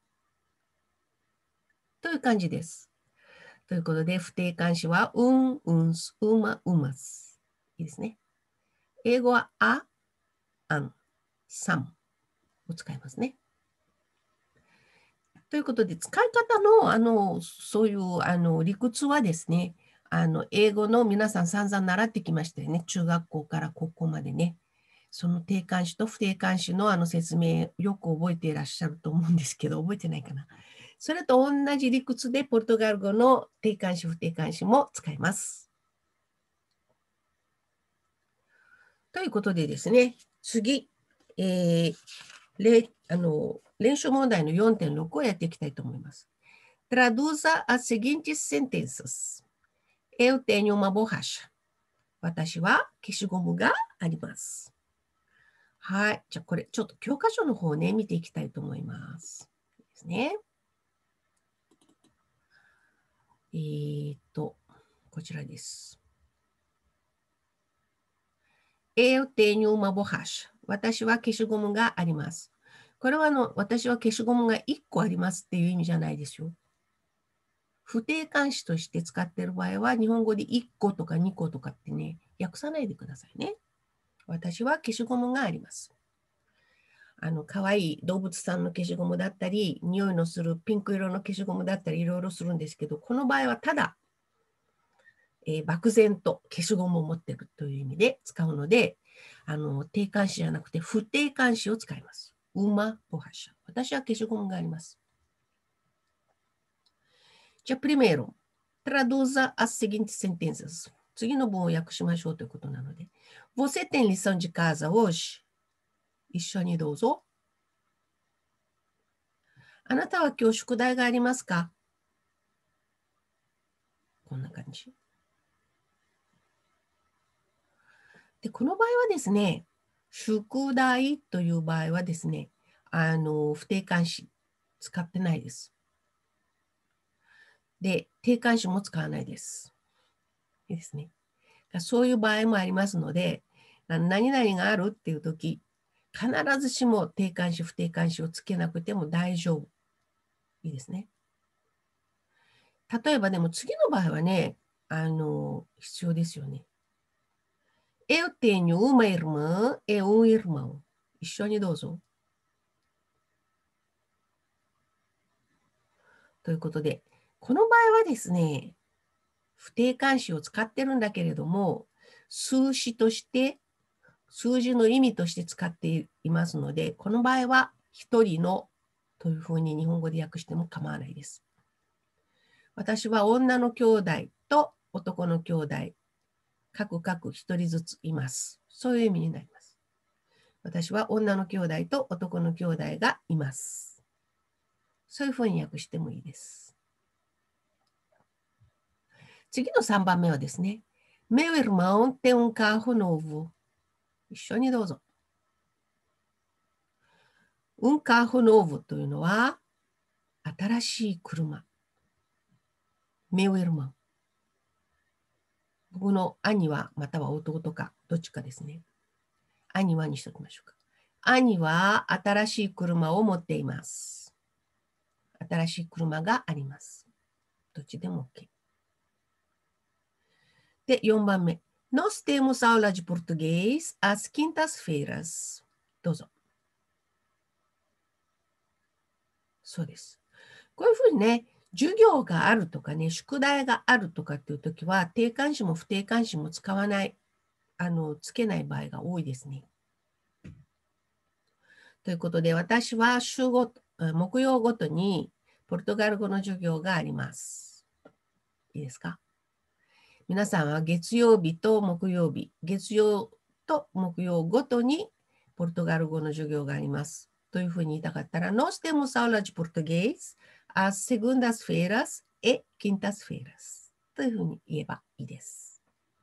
という感じです。ということで、不定冠詞は、uns, uma, umas。いいですね。英語は、an, some を使いますね。ということで、使い方の、そういう理屈はですね、英語の皆さん散々習ってきましたよね。中学校から高校までね。その定冠詞と不定冠詞の説明、よく覚えていらっしゃると思うんですけど、覚えてないかな。それと同じ理屈で、ポルトガル語の定冠詞、不定冠詞も使います。ということでですね、次、練習問題の 4.6 をやっていきたいと思います。Traduza as seguintes sentenças. Eu tenho uma borracha. 私は消しゴムがあります。はい。じゃあこれ、ちょっと教科書の方をね、見ていきたいと思います。ですね。こちらです。Eu tenho uma borracha. 私は消しゴムがあります。これは私は消しゴムが1個ありますっていう意味じゃないですよ。不定冠詞として使っている場合は、日本語で1個とか2個とかってね、訳さないでくださいね。私は消しゴムがあります。かわいい動物さんの消しゴムだったり、匂いのするピンク色の消しゴムだったり、いろいろするんですけど、この場合はただ、漠然と消しゴムを持っているという意味で使うので、定冠詞じゃなくて不定冠詞を使います。uma borracha。私は消しゴムがあります。じゃあ、primeiro, traduza as seguintes sentenças。次の文を訳しましょうということなので。Você tem lição de casa hoje? 一緒にどうぞ。あなたは今日宿題がありますか？こんな感じ。で、この場合はですね、宿題という場合はですね、不定冠詞使ってないです。で、定冠詞も使わないです。いいですね。そういう場合もありますので、何々があるっていうとき、必ずしも定冠詞、不定冠詞をつけなくても大丈夫。いいですね。例えばでも次の場合はね、必要ですよね。Eu tenho uma irmã e um irmão。一緒にどうぞ。ということで、この場合はですね、不定冠詞を使ってるんだけれども、数詞として、数字の意味として使っていますので、この場合は一人のというふうに日本語で訳しても構わないです。私は女の兄弟と男の兄弟、各一人ずついます。そういう意味になります。私は女の兄弟と男の兄弟がいます。そういうふうに訳してもいいです。次の3番目はですね、Meu irmão tem um carro novo。一緒にどうぞ。 Un carro novo というのは、新しい車。meu irmão。僕の兄は、または弟か、どっちかですね。兄はにしておきましょうか。兄は新しい車を持っています。新しい車があります。どっちでも OK。で、4番目。Nós temos aula de português às quintas-feiras。どうぞ。そうです。こういうふうにね、授業があるとかね、宿題があるとかっていうときは、定冠詞も不定冠詞も使わない、つけない場合が多いですね。ということで、私は木曜ごとにポルトガル語の授業があります。いいですか？皆さんは月曜日と木曜日、月曜と木曜ごとにポルトガル語の授業があります。というふうに言いたかったら、Nós temos aula de português às segundas-feiras e quintas-feiras というふうに言えばいいです。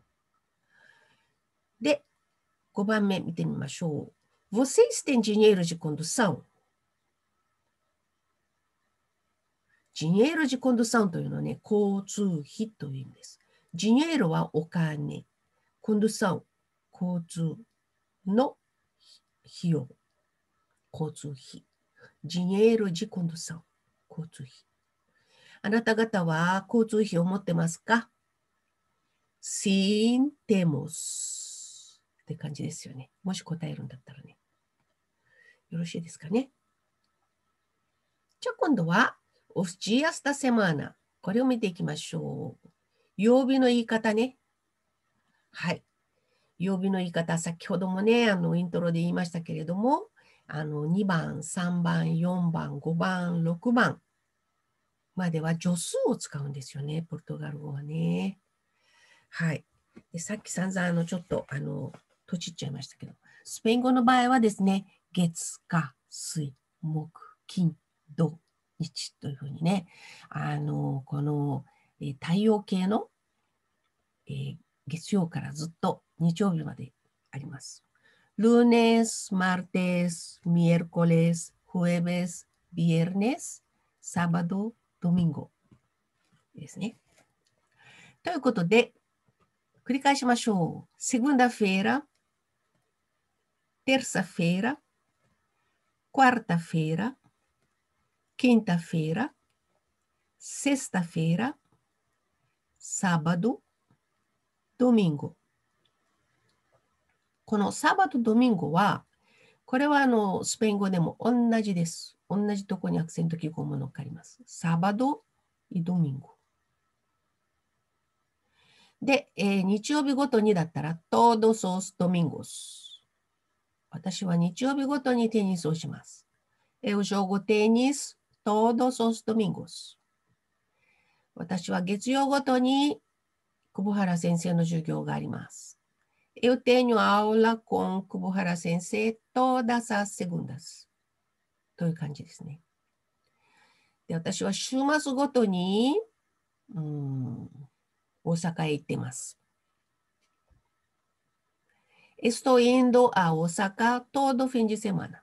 で、5番目見てみましょう。Vocês têm dinheiro de condução? dinheiro de condução というのはね、交通費という意味です。dinheiro はお金。condução、交通の費用。交通費。dinheiro de condução、交通費。あなた方は交通費を持ってますか？ Sim, temos って感じですよね。もし答えるんだったらね。よろしいですかね。じゃあ今度は、os dias da semana。これを見ていきましょう。曜日の言い方ね。はい。曜日の言い方、先ほどもね、イントロで言いましたけれども、2番、3番、4番、5番、6番までは助数を使うんですよね、ポルトガル語はね。はい。でさっき散々ちょっととちっちゃいましたけど、スペイン語の場合はですね、月、火、水、木、金、土、日というふうにね、この、太陽系の、月曜からずっと日曜日まであります。lunes, martes, miércoles, jueves, viernes, sábado, domingo ですね。ということで、繰り返しましょう。segunda-feira, terça-feira, quarta-feira, quinta-feira, sexta-feira, sábado, domingo。このサバド、ドミンゴは、これはスペイン語でも同じです。同じところにアクセント記号も乗っかります。サバド、ドミンゴ。で、日曜日ごとにだったら、todos os domingos。私は日曜日ごとにテニスをします。Eu jogo tênis todos os domingos。私は月曜ごとに久保原先生の授業があります。Eu tenho aula com 久保原先生 todas as segundas。という感じですね。で、私は週末ごとに、大阪へ行っています。Estoy indo a Osaka todo fin de semana。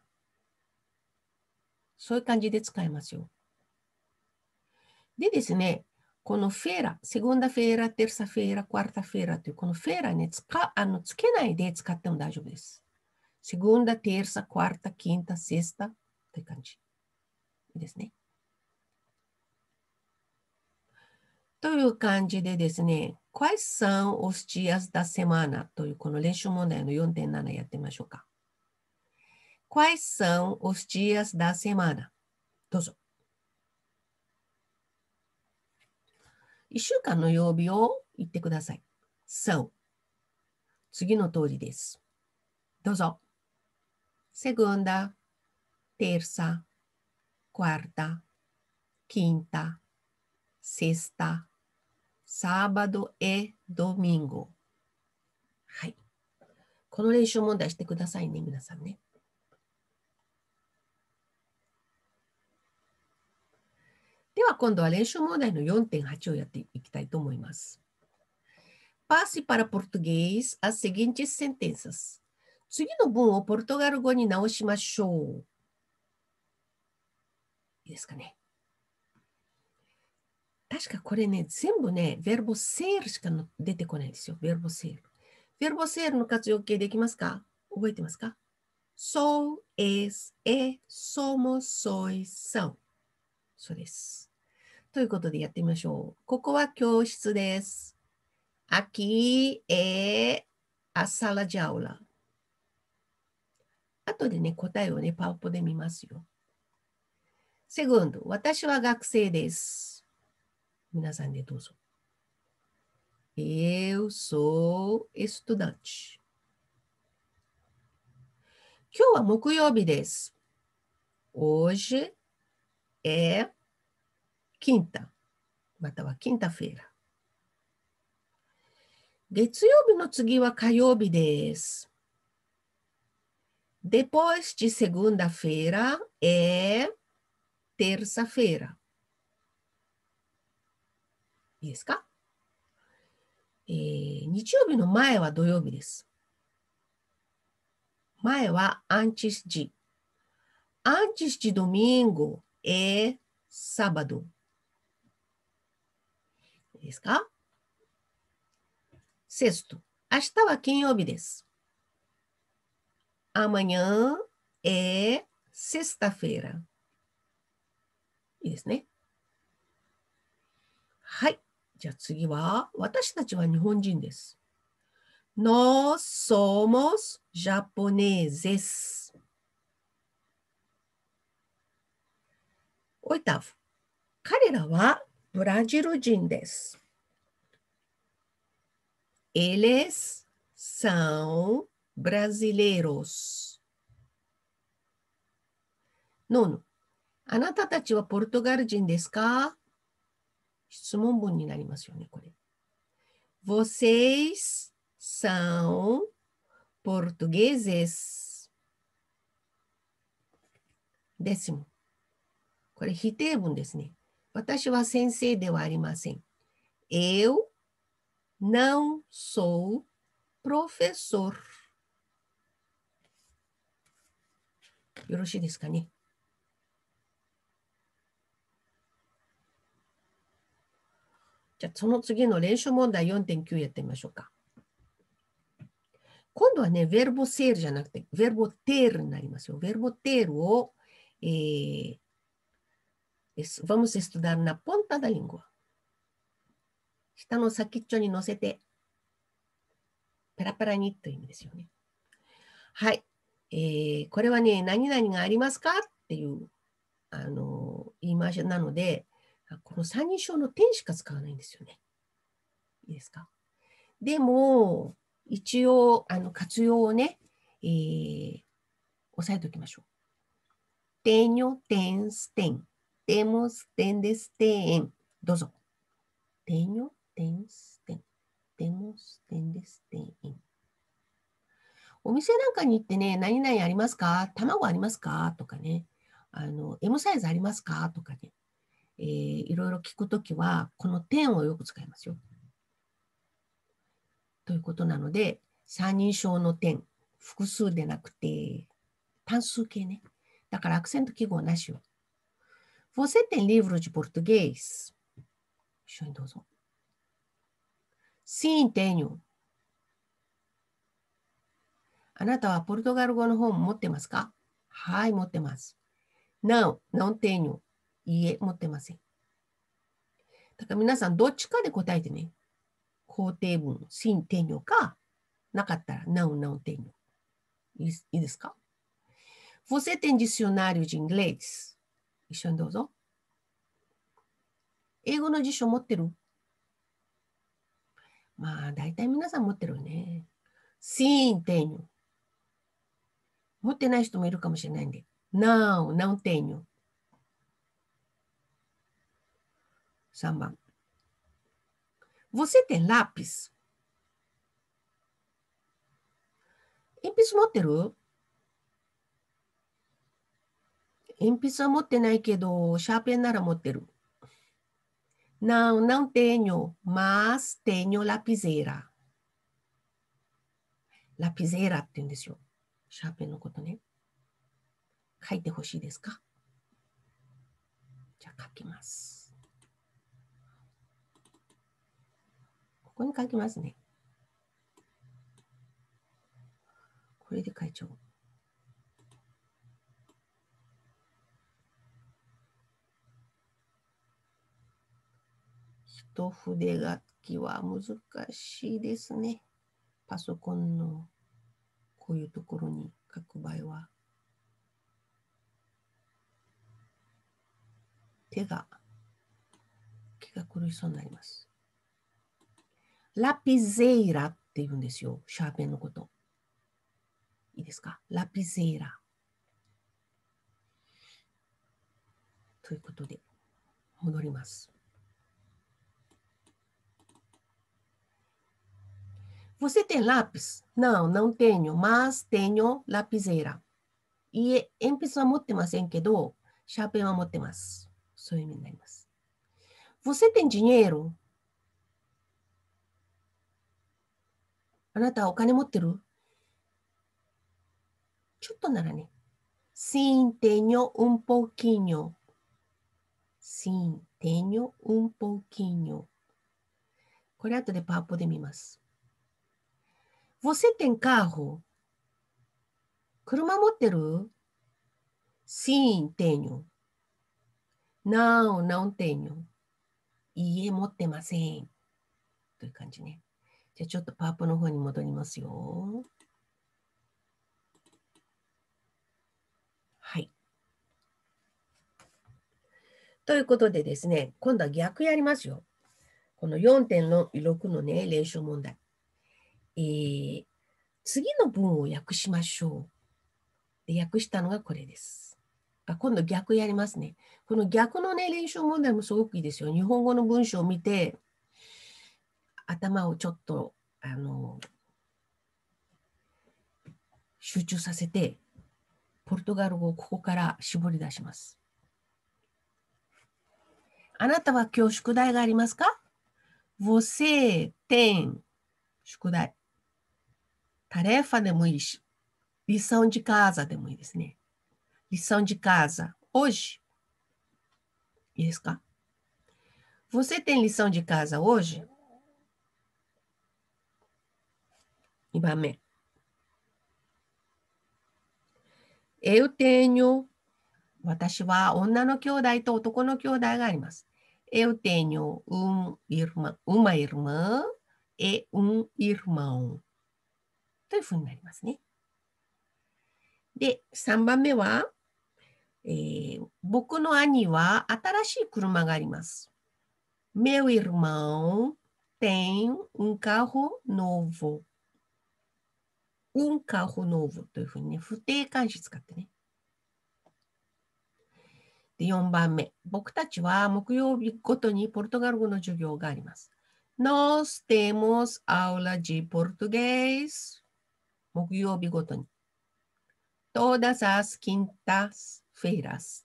そういう感じで使えますよ。でですね、このフェーラ、セグンダフェーラ、テルサフェーラ、クワルタフェーラというこのフェーラね、つけないで使っても大丈夫です。セグンダ、テルサ、クワルタ、キンタ、セスタという感じ。いいですね。という感じでですね、Quais são os dias da semana というこの練習問題の 4.7 やってみましょうか。Quais são os dias da semana? どうぞ。1週間の曜日を言ってください。são。次の通りです。どうぞ。segunda, terça, quarta, quinta, sexta, sábado e domingo。はい。この練習問題してくださいね、皆さんね。では今度は練習問題の 4.8 をやっていきたいと思います。Passe para português as seguintes sentenças。次の文をポルトガル語に直しましょう。 いいですかね。確かこれね、全部ね、ベルボセールしか出てこないんですよ。ベルボセール。ベルボセールの活用形できますか？覚えてますか？ So, es, somos, sois, são。そうです。ということでやってみましょう。ここは教室です。Aqui é a sala de aula。後でね、答えをね、パワポで見ますよ。Segundo、私は学生です。皆さんでどうぞ。Eu sou estudante。今日は木曜日です。Hoje é quinta、または quinta-feira。月曜日の次は火曜日です。Depois de segunda-feira é terça-feira。いいですか？日曜日の前は土曜日です。前は antes de。Antes de domingo é sábado。いいですか？Sexto、明日は金曜日です。Amanhã é sexta-feira。いいですね。はい。じゃあ次は、私たちは日本人です。Nós somos japoneses。Oitavo、彼らはブラジル人です。Eles são brasileiros。Nono、あなたたちはポルトガル人ですか？質問文になりますよね、これ。Vocês são portugueses。décimo、これ否定文ですね。私は先生ではありません。Eu não sou professor。よろしいですかね。じゃあ、その次の練習問題 4.9 やってみましょうか。今度はね、ベルボセールじゃなくて、ベルボテールになりますよ。ベルボテールを、vamos estudar na ponta da língua。下の先っちょに乗せて、ペラペラにという意味ですよね。はい。これはね、何々がありますかっていう、言い回しなので、この三人称の点しか使わないんですよね。いいですか？でも、一応、活用をね、押さえておきましょう。tenho, tens, tem. temos, tendes, tem. どうぞ。tenho, tens, tem. temos, tendes, tem. お店なんかに行ってね、何々ありますか？卵ありますか？とかね、M サイズありますか？とかね、いろいろ聞くときは、この点をよく使いますよ。ということなので、三人称の点、複数でなくて、単数形ね。だからアクセント記号なしよ。Você tem livro de português? 一緒にどうぞ。Sim, tenho。あなたはポルトガル語の本持ってますか？はい、持ってます。Não, não tenho。いいえ、持ってません。だから皆さん、どっちかで答えてね。肯定文、Sim, tenho か、なかったら Não, não tenho。いいですか？ Você tem dicionário de inglês? 一緒にどうぞ。英語の辞書持ってる？まあ、大体皆さん持ってるね。Sim, tenho。持ってない人もいるかもしれないんで。Não, não tenho。3番。Você tem lápis? 鉛筆持ってる？鉛筆は持ってないけど、シャーペンなら持ってる。Não, não tenho, mas tenho lapiseira。ラピゼーラって言うんですよ。シャーペンのことね。書いてほしいですか？ じゃあ書きます。ここに書きますね。これで書いちゃおう。一筆書きは難しいですね。パソコンのこういうところに書く場合は。気が苦しそうになります。ラピゼーラって言うんですよ。シャーペンのこと。いいですか？ラピゼーラ。ということで、戻ります。Você tem lápis? Não, não tenho, mas tenho lapiseira. いえ、鉛筆は持ってませんけど、シャーペンは持ってます。そういう意味になります。Você tem dinheiro? あなたはお金持ってる？ちょっとならね。Sim, tenho um pouquinho. Sim, tenho um pouquinho. これ後でパワポで見ます。Você tem carro? 車持ってる？ Sim, tenho. Não, não tenho. いいえ、持ってません。という感じね。じゃあちょっとパワポの方に戻りますよ。はい。ということでですね、今度は逆やりますよ。この 4.6 のね、練習問題。次の文を訳しましょう。で、訳したのがこれです。今度逆やりますね。この逆のね、練習問題もすごくいいですよ。日本語の文章を見て、頭をちょっと、集中させて、ポルトガル語をここから絞り出します。あなたは今日宿題がありますか？ Você tem 宿題。tarefa でもいいし、lição de casa でもいいですね。lição de casa. Hoje. いいですか？ Você tem lição de casa hoje? 2番目。Eu tenho 私は女の兄弟と男の兄弟があります。Eu tenho uma irmã e irmão というふうになりますね。で、3番目は、僕の兄は新しい車があります。Meu irmão tem carro novo. carro novo というふうにね、不定冠詞使ってね。で、4番目。僕たちは木曜日ごとにポルトガル語の授業があります。Nós temos aula de português 木曜日ごとに。Todas as quintas-feiras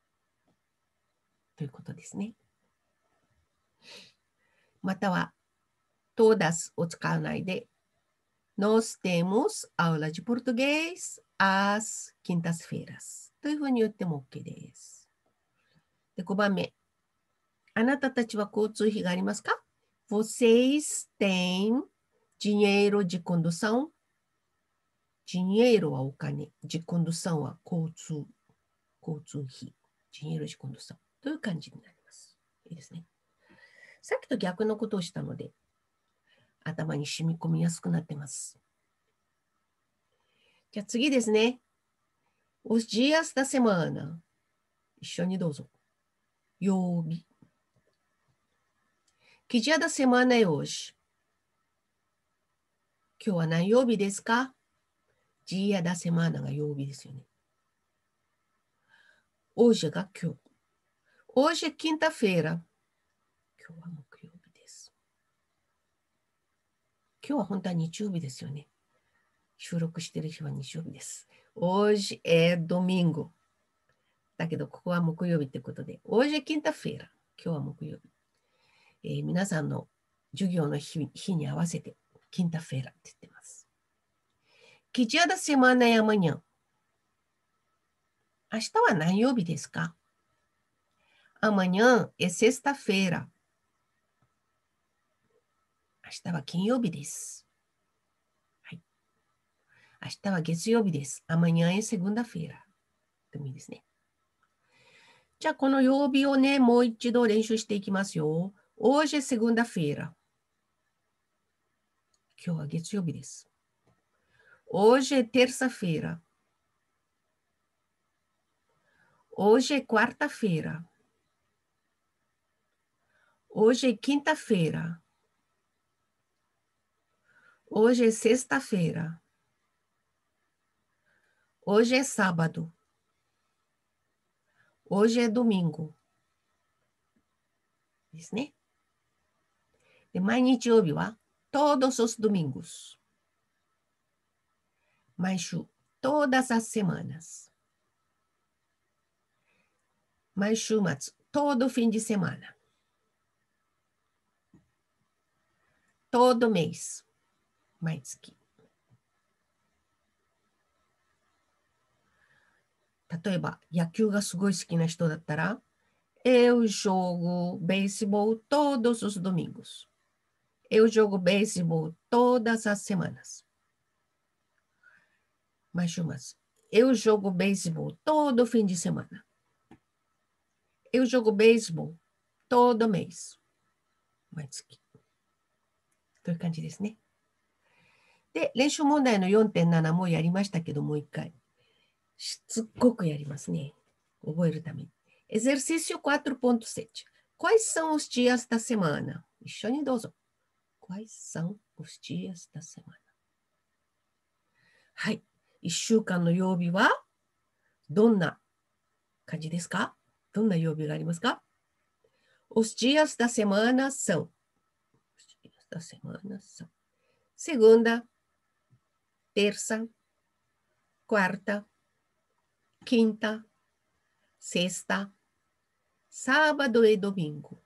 ということですね。または、todas を使わないで、Nós temos aula de português às quintas-feiras というふうに言っても OK です。で、5番目。あなたたちは交通費がありますか？ Vocês têm dinheiro de condução? Dinheiro はお金。de condução は交通費。dinheiro de condução という感じになります。いいですね。さっきと逆のことをしたので、頭に染み込みやすくなってます。じゃあ次ですね。Os dias da semana。一緒にどうぞ。曜日。Que dia da semana é hoje? 今日は何曜日ですか？ dia da semana が曜日ですよね。hoje が今日。hoje é quinta-feira。今日は木曜日です。今日は本当は日曜日ですよね。収録している日は日曜日です。hoje é domingo。だけど、ここは木曜日ということで、hoje é quinta-feira。今日は木曜日。皆さんの授業の日に合わせて、quinta-feira って言ってます。Que dia da semana é amanhã? 明日は何曜日ですか？ Amanhã é sexta-feira. 明日は金曜日です。はい。明日は月曜日です。Amanhã é segunda-feira. でもいいですね。じゃあ、この曜日をね、もう一度練習していきますよ。Hoje é segunda-feira. 今日は月曜日です。Hoje é terça-feira. Hoje é quarta-feira. Hoje é quinta-feira. Hoje é sexta-feira. Hoje é sábado. Hoje é domingo. ですね。で、毎日曜日は todos os domingos. 毎週 todas as semanas. 毎週末 todo fim de semana. Todo mês. 毎月。例えば、野球がすごい好きな人だったら、Eu jogo beisebol todos os domingos. Eu jogo beisebol todas as semanas. 毎週末。Eu jogo beisebol todo fim de semana. Eu jogo beisebol todo mês. 毎月。という感じですね。で、練習問題の 4.7 もやりましたけど、もう一回。しつっこくやりますね。覚えるために。Exercício 4.7. Quais são os dias da semana? 一緒にどうぞ。Quais são os dias da semana? はい。1週間の曜日はどんな感じですか？どんな曜日がありますか？ Os dias da semana são. Os dias da semana são. Segunda, terça, quarta, quinta, sexta, sábado e domingo.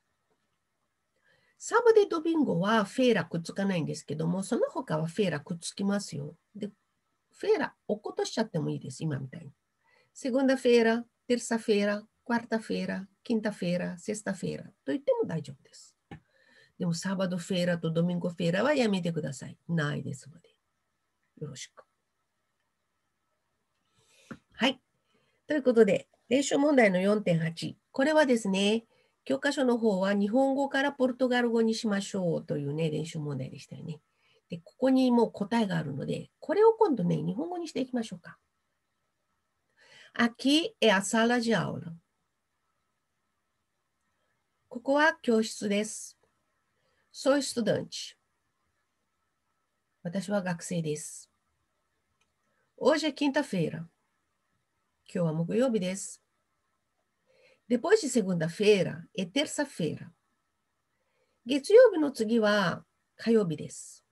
サバでドビンゴはフェーラくっつかないんですけども、その他はフェーラくっつきますよ。で、フェーラ落っことしちゃってもいいです、今みたいに。Segunda-feira, terça-feira, quarta-feira, quinta-feira, sexta-feira と言っても大丈夫です。でも、サバドフェーラとドミンゴフェーラはやめてください。ないですので。よろしく。はい。ということで、練習問題の 4.8。これはですね、教科書の方は日本語からポルトガル語にしましょうというね、練習問題でしたよね。で、ここにもう答えがあるので、これを今度ね、日本語にしていきましょうか。Aqui é a sala de aula. ここは教室です。Sou estudante. 私は学生です。Hoje é quinta-feira. 今日は木曜日です。Depois de segunda-feira é terça-feira. 月曜日の次は火曜日です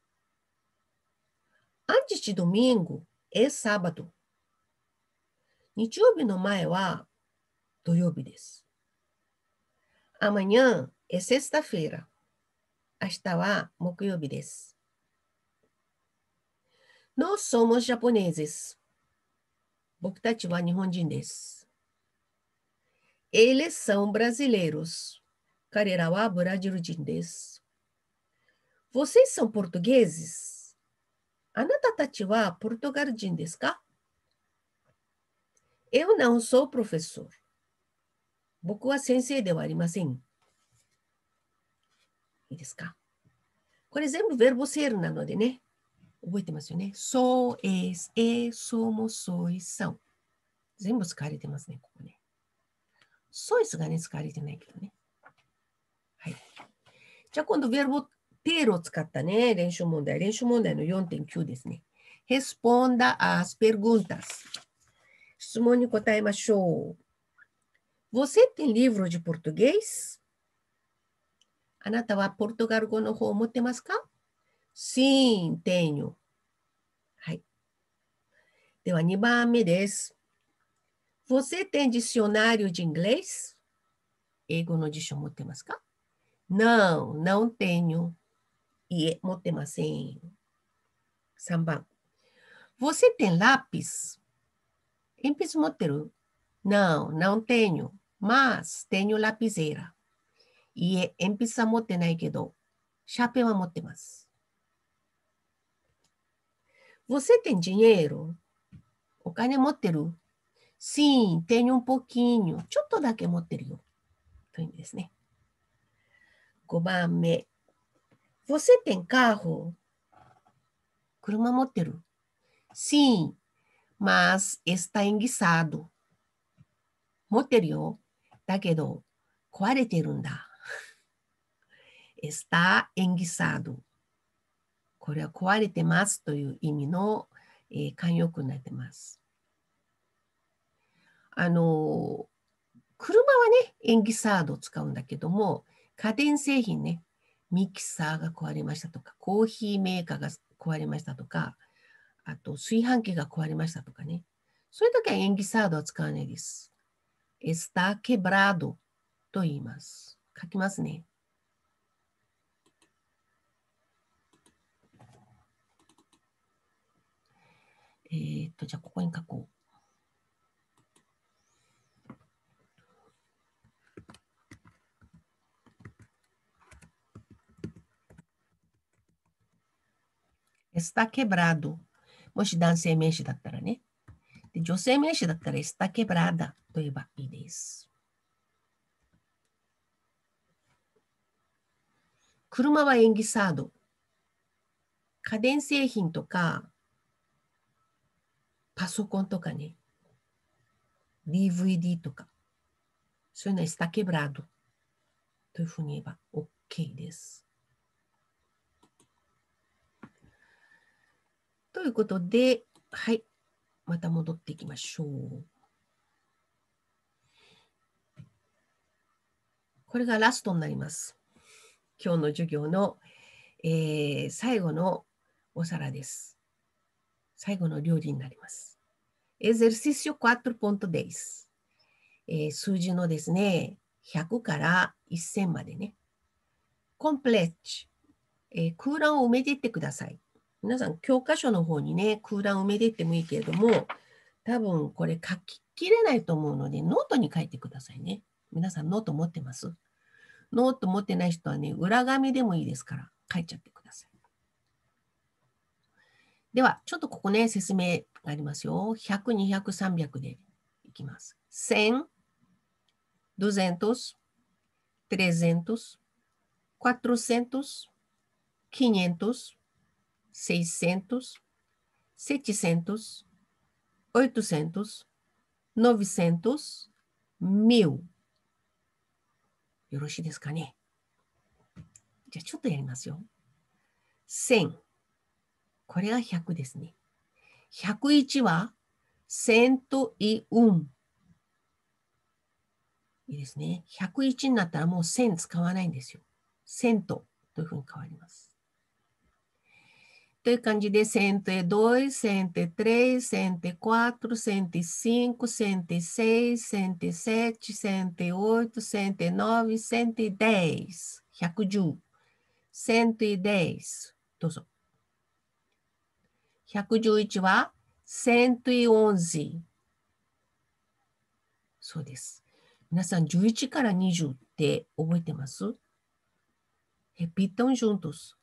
。Antes de domingo é sábado. 日曜日の前は土曜日です。Amanhã é sexta-feira. 明日は木曜日です。Nós somos japoneses. 僕たちは日本人です。Eles são brasileiros. 彼らはブラジル人です。Vocês são portugueses? あなたたちはポルトガル人ですか？ Eu não sou professor. 僕は先生ではありません。いいですか？これ全部ベルボセールなのでね、覚えてますよね。So, es, somos, sois, são. 全部使われてますね、ここね。sois がね、使われてないけどね。はい。じゃあ今度、ベルボテールを使ったね、練習問題の 4.9 ですね。Responda as perguntas. 質問に答えましょう。Você tem livro de português? あなたはポルトガル語の方を持ってますか？ Sim, tenho. はい。では2番目です。Você tem dicionário de inglês? 英語の辞書を持ってますか？ Não, não tenho. いえ、持ってません。3番。Você tem lápis? 鉛筆持ってる？ Não, não tenho. mas tenho lapiseira. E鉛筆は持ってないけど、シャーペンは持ってます。Você tem dinheiro? お金持ってる Sim, tenho um pouquinho. ちょっとだけ持ってるよ。という意味ですね。5番目。Você tem carro? 車持ってる Sim, mas está enguiçado. 持ってるよ。だけど、壊れてるんだ。está enguiçado。これは壊れてますという意味の、慣用句になってます。車はね、エンギサードを使うんだけども、家電製品ね、ミキサーが壊れましたとか、コーヒーメーカーが壊れましたとか、あと炊飯器が壊れましたとかね。そういう時はエンギサードは使わないです。está quebrado と言います。書きますね。じゃあここに書こう。está quebrado。もし男性名詞だったらね。で女性名詞だったら está quebrada と言えばいいです。車はエンギサード。家電製品とか、パソコンとかね、DVD とか、そういうのは está quebrado というふうに言えば OK です。ということで、はい。また戻っていきましょう。これがラストになります。今日の授業の、最後のお皿です。最後の料理になります。Exercício 4.10、数字のですね、100から1000までね。Complete、空欄を埋めていってください。皆さん、教科書の方にね、空欄を埋めていってもいいけれども、多分これ書ききれないと思うので、ノートに書いてくださいね。皆さん、ノート持ってます？ノート持ってない人はね、裏紙でもいいですから、書いちゃってください。では、ちょっとここね、説明がありますよ。100、200、300でいきます。1000、200、300、400、500、600、700、800、900、1000。よろしいですかね。じゃあちょっとやりますよ。1000。これが100ですね。101は101。いいですね。101になったらもう1000使わないんですよ。1000というふうに変わります。という感じで、102、103、104、105、106、107、108、109、110。110。110。どうぞ。111は111。そうです。皆さん、11から20って覚えてます？ Repitam juntos.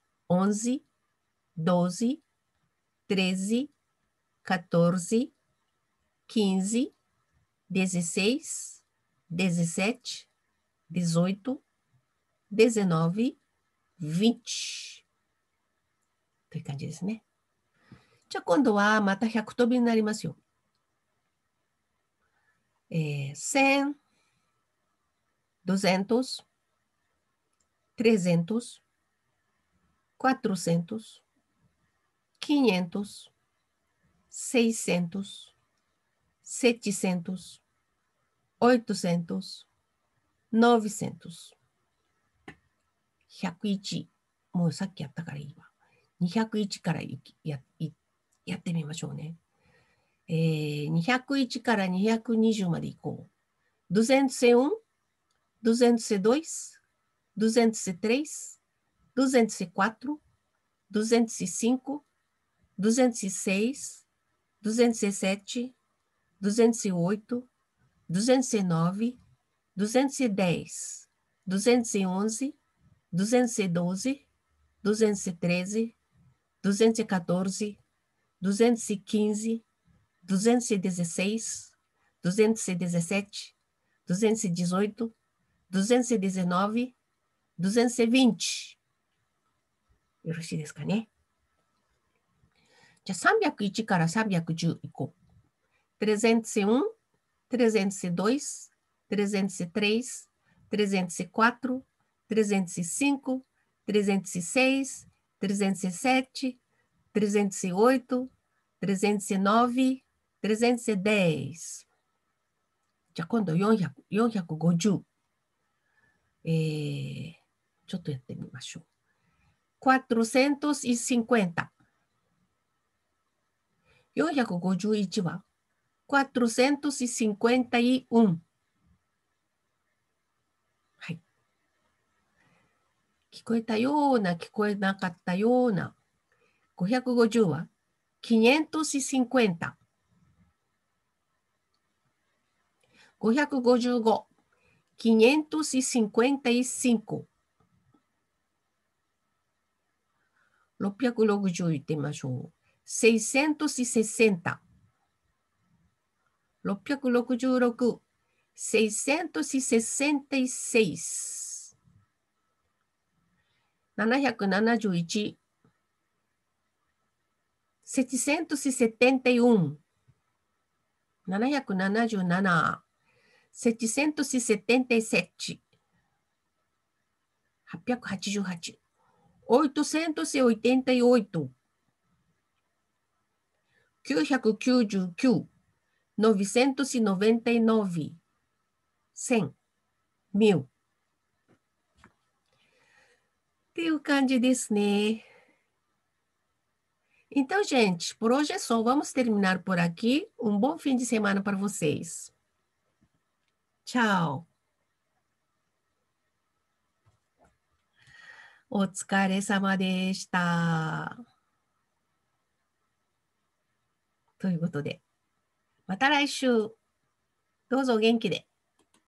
11、12、13、14、15、16、17、18、19、20という感じですね。じゃあ今度はまた100飛びになりますよ。100、200、300、400、500、600、700、800、900、101。もうさっきやったからいいわ。201からやってみましょうね。201から220までいこう。201、202、203、204、205, 206, 207, 208, 209, 210, 211, 212, 213, 214, 215, 216, 217, 218, 219, 220。よろしいですかね。じゃあ301から310いこう。301, 302, 303, 304, 305, 306, 307, 308, 309, 310。じゃあ今度400、450。ちょっとやってみましょう。450。451は451。はい。聞こえたような、聞こえなかったような。550は550。555。555。660言ってみましょう。660。666。666。771。771. 777. 777. 888. 888. 999. 999. 1000. 1000. っていう感じですね。Então, gente, por hoje é só. Vamos terminar por aqui. Um bom fim de semana para vocês. Tchau. お疲れ様でした。ということで、また来週、どうぞお元気で。